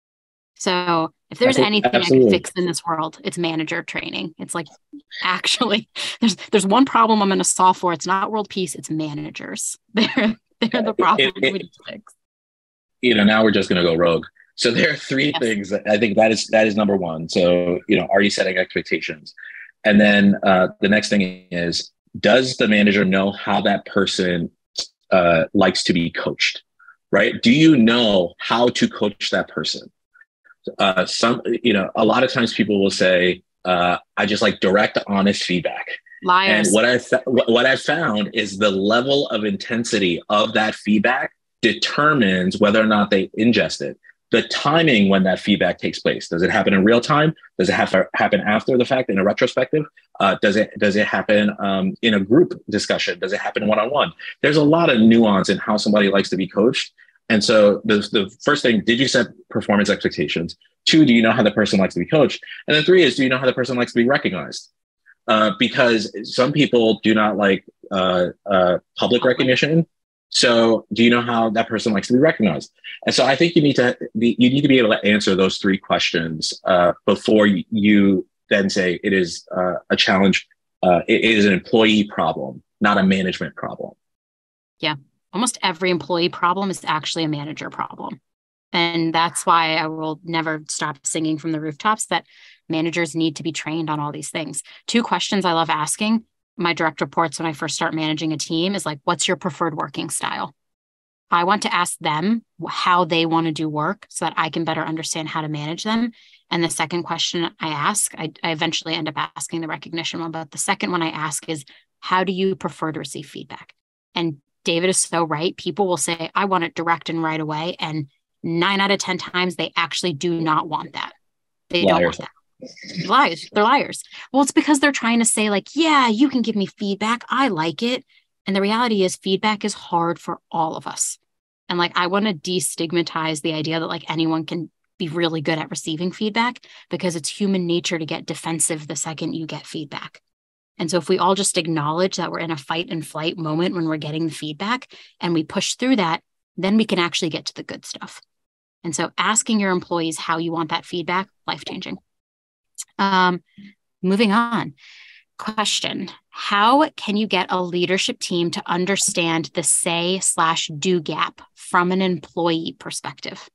So if there's anything Absolutely. I could fix in this world, it's manager training. It's like, actually, there's there's one problem I'm going to solve for. It's not world peace, it's managers. They're, they're the problem it, it, we need to fix. You know, now we're just going to go rogue. So there are three yes. things that I think that is that is number one. So, you know, are you setting expectations? And then uh, the next thing is, does the manager know how that person uh, likes to be coached, right? Do you know how to coach that person? Uh, some, you know, a lot of times people will say, uh, I just like direct, honest feedback. Liars. And what I th- what I found is the level of intensity of that feedback determines whether or not they ingest it. The timing when that feedback takes place. Does it happen in real time? Does it have to happen after the fact in a retrospective? Uh, does it does it happen um, in a group discussion? Does it happen one-on-one? There's a lot of nuance in how somebody likes to be coached. And so the, the first thing, did you set performance expectations? Two, do you know how the person likes to be coached? And then three is, do you know how the person likes to be recognized? Uh, because some people do not like uh, uh, public recognition. So do you know how that person likes to be recognized? And so I think you need to be, you need to be able to answer those three questions uh, before you, you then say it is uh, a challenge. Uh, it is an employee problem, not a management problem. Yeah. Almost every employee problem is actually a manager problem. And that's why I will never stop singing from the rooftops that managers need to be trained on all these things. Two questions I love asking my direct reports when I first start managing a team is like, what's your preferred working style? I want to ask them how they want to do work so that I can better understand how to manage them. And the second question I ask, I, I eventually end up asking the recognition one, but the second one I ask is, how do you prefer to receive feedback? And David is so right. People will say, I want it direct and right away. And nine out of ten times, they actually do not want that. They Liars. don't want that. Lies. They're liars. Well, it's because they're trying to say like, yeah, you can give me feedback. I like it. And the reality is feedback is hard for all of us. And like, I want to destigmatize the idea that like anyone can be really good at receiving feedback because it's human nature to get defensive the second you get feedback. And so if we all just acknowledge that we're in a fight and flight moment when we're getting the feedback and we push through that, then we can actually get to the good stuff. And so asking your employees how you want that feedback, life-changing. Um, moving on. Question. How can you get a leadership team to understand the say slash do gap from an employee perspective?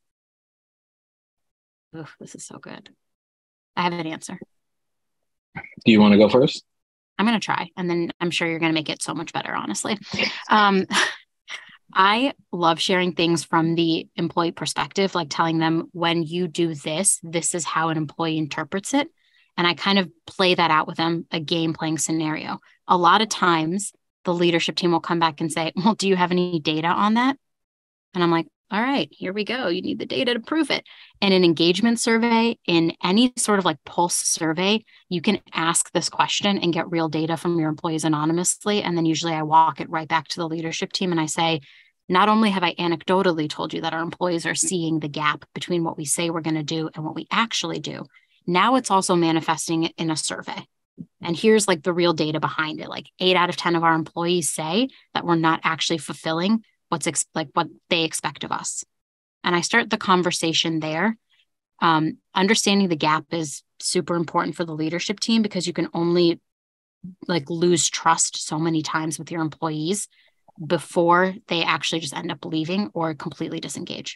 Ooh, this is so good. I have an answer. Do you want to go first? I'm going to try, and then I'm sure you're going to make it so much better, honestly. Um, I love sharing things from the employee perspective, like telling them when you do this, this is how an employee interprets it. And I kind of play that out with them, a game playing scenario. A lot of times the leadership team will come back and say, well, do you have any data on that? And I'm like, all right, here we go. You need the data to prove it. In an engagement survey, in any sort of like pulse survey, you can ask this question and get real data from your employees anonymously. And then usually I walk it right back to the leadership team and I say, not only have I anecdotally told you that our employees are seeing the gap between what we say we're going to do and what we actually do, now it's also manifesting in a survey. And here's like the real data behind it. Like eight out of ten of our employees say that we're not actually fulfilling what's ex- like what they expect of us. And I start the conversation there. Um, understanding the gap is super important for the leadership team because you can only like lose trust so many times with your employees before they actually just end up leaving or completely disengage.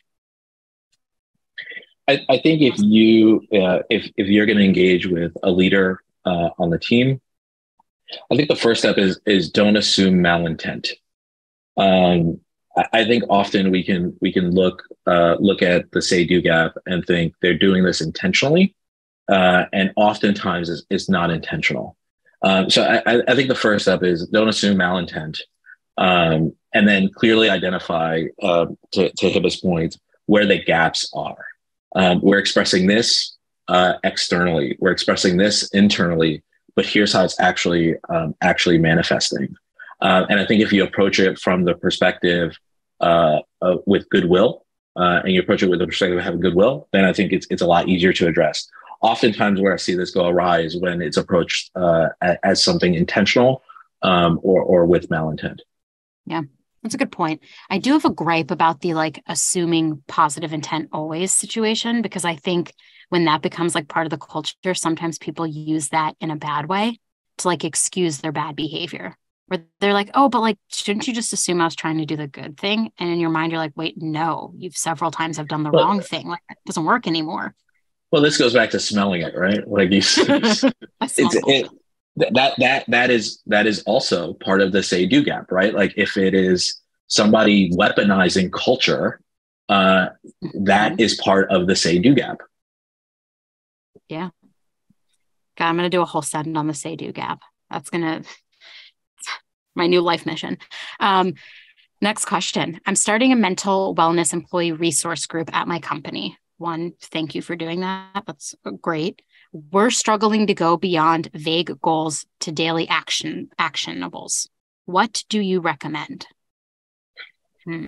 I, I think if you uh, if if you're going to engage with a leader uh, on the team, I think the first step is is don't assume malintent. Um, I, I think often we can we can look uh, look at the say-do gap and think they're doing this intentionally, uh, and oftentimes it's, it's not intentional. Um, so I, I think the first step is don't assume malintent, um, and then clearly identify uh, to, to Hebba's point where the gaps are. Um, we're expressing this uh, externally. We're expressing this internally, but here's how it's actually um, actually manifesting. Uh, and I think if you approach it from the perspective uh, uh, with goodwill, uh, and you approach it with the perspective of having goodwill, then I think it's it's a lot easier to address. Oftentimes, where I see this go awry is when it's approached uh, as something intentional um, or or with malintent. Yeah. That's a good point. I do have a gripe about the like assuming positive intent always situation, because I think when that becomes like part of the culture, sometimes people use that in a bad way to like excuse their bad behavior. Where they're like, oh, but like, shouldn't you just assume I was trying to do the good thing? And in your mind, you're like, wait, no, you've several times have done the Well, wrong thing. Like it doesn't work anymore. Well, this goes back to smelling it, right? Like you, it's, it, that that that is that is also part of the say-do gap, right? Like if it is somebody weaponizing culture, uh, that mm-hmm. is part of the say-do gap. Yeah. God, I'm going to do a whole sentence on the say-do gap. That's going to my new life mission. Um, next question. I'm starting a mental wellness employee resource group at my company. One, thank you for doing that. That's great. We're struggling to go beyond vague goals to daily action actionables. What do you recommend? Hmm.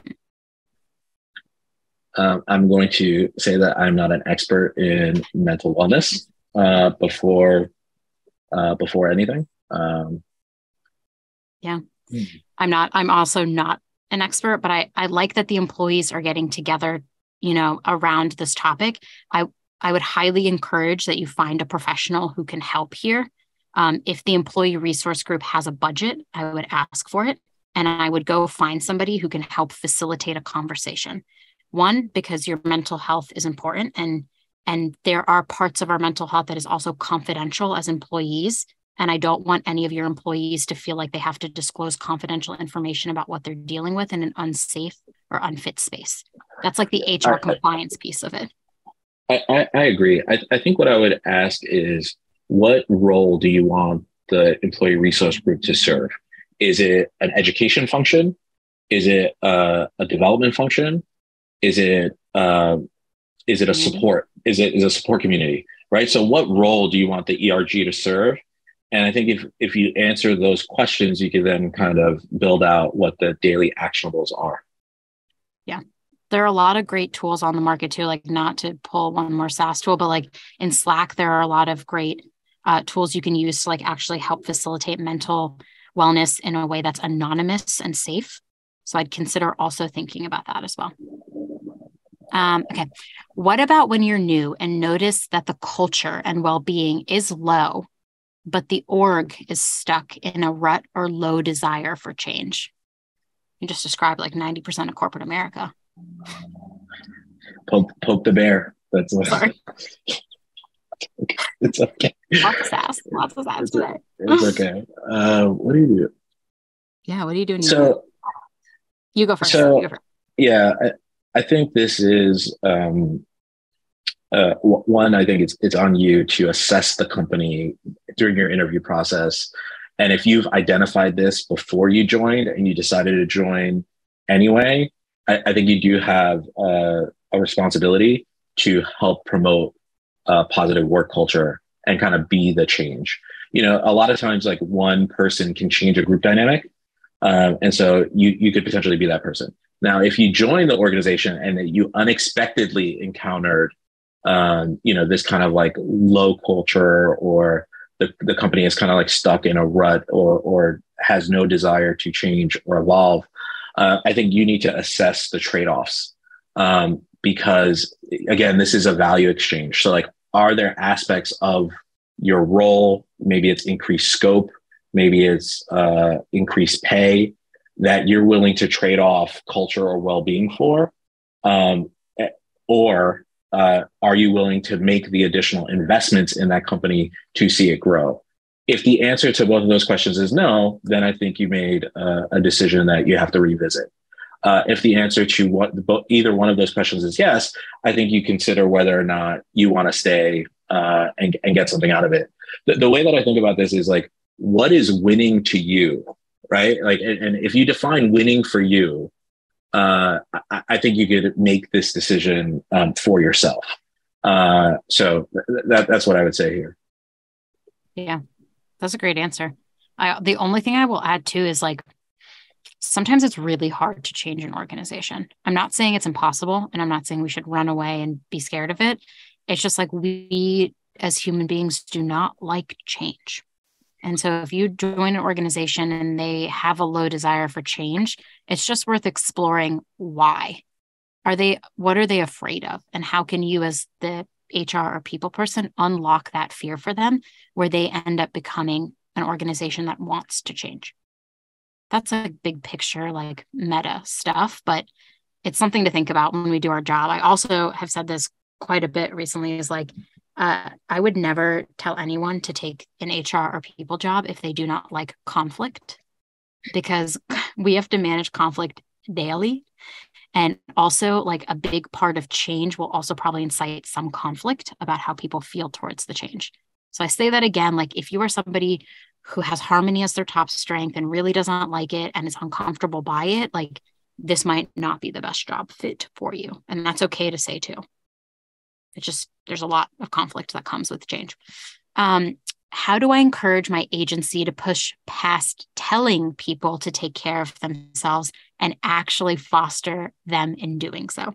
Um, I'm going to say that I'm not an expert in mental wellness uh, before uh, before anything. Um, yeah, hmm. I'm not. I'm also not an expert, but I I like that the employees are getting together, you know, around this topic. I I would highly encourage that you find a professional who can help here. Um, if the employee resource group has a budget, I would ask for it. And I would go find somebody who can help facilitate a conversation. One, because your mental health is important. And, and there are parts of our mental health that is also confidential as employees. And I don't want any of your employees to feel like they have to disclose confidential information about what they're dealing with in an unsafe or unfit space. That's like the H R I, compliance piece of it. I, I, I agree. I, I think what I would ask is, what role do you want the employee resource group to serve? Is it an education function? Is it uh, a development function? Is it uh, is it a support? Is it is a support community? Right. So, what role do you want the E R G to serve? And I think if if you answer those questions, you can then kind of build out what the daily actionables are. Yeah. There are a lot of great tools on the market too, like not to pull one more SaaS tool, but like in Slack, there are a lot of great uh, tools you can use to like actually help facilitate mental wellness in a way that's anonymous and safe. So I'd consider also thinking about that as well. Um, okay. What about when you're new and notice that the culture and well-being is low, but the org is stuck in a rut or low desire for change? You just described like ninety percent of corporate America. Poke, poke the bear. That's what. Sorry. It's okay. Lots of sass. Lots of sass it's, today. It's okay. Uh, what do you do? Yeah, what are you doing? So, you go first. So, you go first. yeah, I, I think this is um, uh, w- one. I think it's it's on you to assess the company during your interview process, and if you've identified this before you joined and you decided to join anyway, I, I think you do have uh, a responsibility to help promote a positive work culture and kind of be the change. You know, a lot of times, like one person can change a group dynamic. Um, and so you, you could potentially be that person. Now, if you join the organization and you unexpectedly encountered, um, you know, this kind of like low culture or the, the company is kind of like stuck in a rut or or has no desire to change or evolve, uh, I think you need to assess the trade-offs. Um, because again, this is a value exchange. So like, are there aspects of your role, maybe it's increased scope, maybe it's uh, increased pay, that you're willing to trade off culture or well-being for? Um, or uh, are you willing to make the additional investments in that company to see it grow? If the answer to both of those questions is no, then I think you made uh, a decision that you have to revisit. Uh, if the answer to what either one of those questions is yes, I think you consider whether or not you want to stay uh, and, and get something out of it. The, the way that I think about this is like, what is winning to you, right? Like, and, and if you define winning for you, uh, I, I think you could make this decision um, for yourself. Uh, so th- that, that's what I would say here. Yeah, that's a great answer. I, the only thing I will add too is like, sometimes it's really hard to change an organization. I'm not saying it's impossible, and I'm not saying we should run away and be scared of it. It's just like we as human beings do not like change. And so if you join an organization and they have a low desire for change, it's just worth exploring why. Are they, what are they afraid of? And how can you as the H R or people person unlock that fear for them where they end up becoming an organization that wants to change? That's a big picture, like meta stuff, but it's something to think about when we do our job. I also have said this quite a bit recently is like, uh, I would never tell anyone to take an H R or people job if they do not like conflict, because we have to manage conflict daily. And also like a big part of change will also probably incite some conflict about how people feel towards the change. So I say that again, like if you are somebody who has harmony as their top strength and really doesn't like it and is uncomfortable by it, like this might not be the best job fit for you. And that's okay to say too. It's just, there's a lot of conflict that comes with change. Um, how do I encourage my agency to push past telling people to take care of themselves and actually foster them in doing so?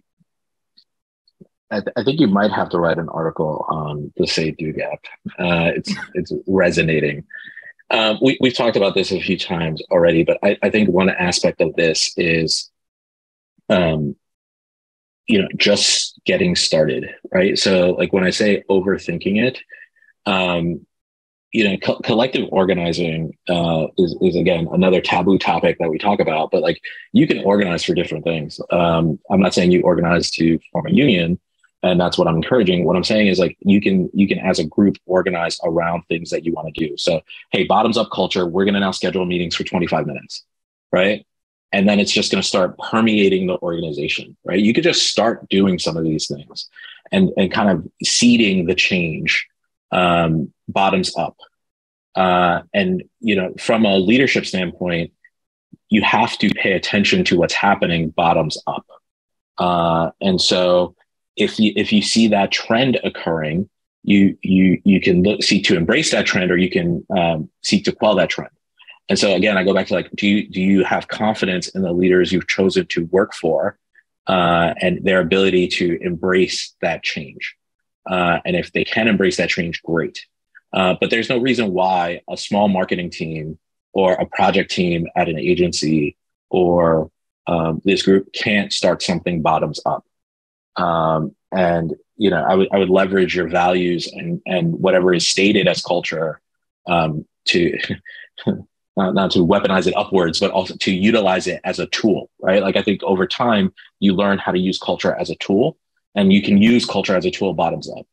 I, th- I think you might have to write an article on the say-do gap. Uh, it's it's resonating. Um, we, we've talked about this a few times already, but I, I think one aspect of this is, um, you know, just getting started, right? So like when I say overthinking it, um, you know, co- collective organizing uh, is, is again, another taboo topic that we talk about, but like you can organize for different things. Um, I'm not saying you organize to form a union, and that's what I'm encouraging. What I'm saying is like, you can, you can as a group organize around things that you want to do. So, hey, bottoms up culture, we're going to now schedule meetings for twenty-five minutes, right? And then it's just going to start permeating the organization, right? You could just start doing some of these things and, and kind of seeding the change um, bottoms up. Uh, and, you know, from a leadership standpoint, you have to pay attention to what's happening bottoms up. Uh, and so if you, if you see that trend occurring, you, you, you can look, seek to embrace that trend, or you can um, seek to quell that trend. And so again, I go back to like, do you, do you have confidence in the leaders you've chosen to work for uh, and their ability to embrace that change? Uh, and if they can embrace that change, great. Uh, but there's no reason why a small marketing team or a project team at an agency or um, this group can't start something bottoms up. Um, and, you know, I would, I would leverage your values and, and whatever is stated as culture um, to, not, not to weaponize it upwards, but also to utilize it as a tool, right? Like I think over time, you learn how to use culture as a tool, and you can use culture as a tool bottoms up.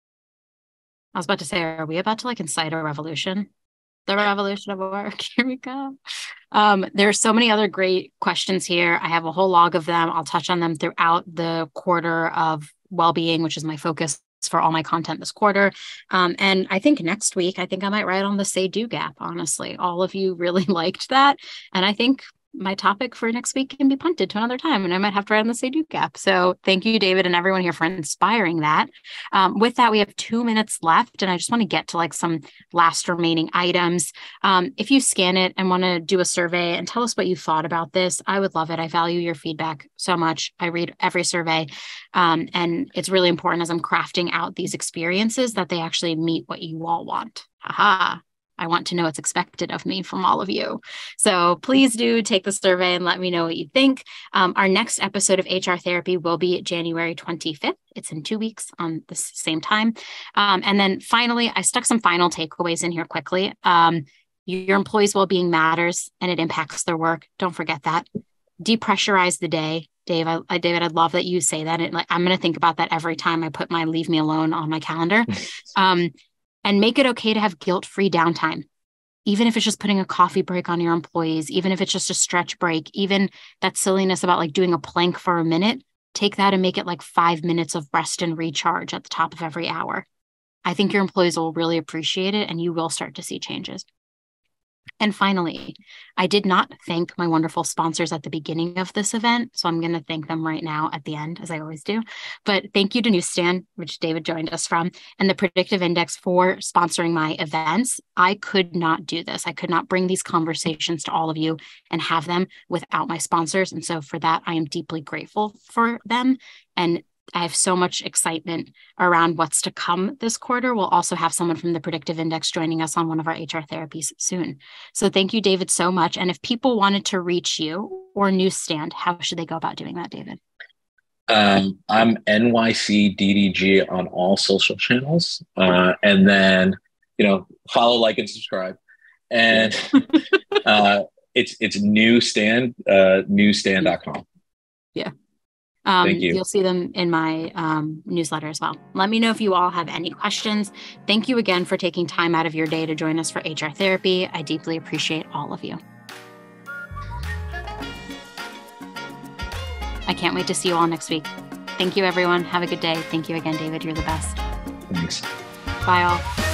I was about to say, are we about to like incite a revolution? The revolution of work. Here we go. Um, there's so many other great questions here. I have a whole log of them. I'll touch on them throughout the quarter of Wellbeing, which is my focus for all my content this quarter. Um, and I think next week, I think I might write on the say-do gap, honestly. All of you really liked that. And I think my topic for next week can be punted to another time, and I might have to write on the say-do gap. So thank you, David, and everyone here for inspiring that. Um, with that, we have two minutes left, and I just want to get to like some last remaining items. Um, if you scan it and want to do a survey and tell us what you thought about this, I would love it. I value your feedback so much. I read every survey, um, and it's really important as I'm crafting out these experiences that they actually meet what you all want. Haha. I want to know what's expected of me from all of you. So please do take the survey and let me know what you think. Um, our next episode of H R Therapy will be January twenty-fifth. It's in two weeks on the same time. Um, and then finally, I stuck some final takeaways in here quickly. Um, your employees' well-being matters and it impacts their work. Don't forget that. Depressurize the day. Dave, I, I, David, I'd love that you say that. And like, I'm going to think about that every time I put my leave me alone on my calendar. Um, And make it okay to have guilt-free downtime, even if it's just putting a coffee break on your employees, even if it's just a stretch break, even that silliness about like doing a plank for a minute, take that and make it like five minutes of rest and recharge at the top of every hour. I think your employees will really appreciate it and you will start to see changes. And finally, I did not thank my wonderful sponsors at the beginning of this event, so I'm going to thank them right now at the end, as I always do. But thank you to Newsstand, which David joined us from, and the Predictive Index for sponsoring my events. I could not do this. I could not bring these conversations to all of you and have them without my sponsors. And so for that, I am deeply grateful for them. And I have so much excitement around what's to come this quarter. We'll also have someone from the Predictive Index joining us on one of our H R therapies soon. So thank you, David, so much. And if people wanted to reach you or Newsstand, how should they go about doing that, David? Um, I'm N Y C D D G on all social channels. Uh, and then, you know, follow, like, and subscribe. And uh, it's it's Newsstand, uh, newsstand dot com. Yeah. Um, Thank you. You'll see them in my um, newsletter as well. Let me know if you all have any questions. Thank you again for taking time out of your day to join us for H R Therapy. I deeply appreciate all of you. I can't wait to see you all next week. Thank you, everyone. Have a good day. Thank you again, David. You're the best. Thanks. Bye, all.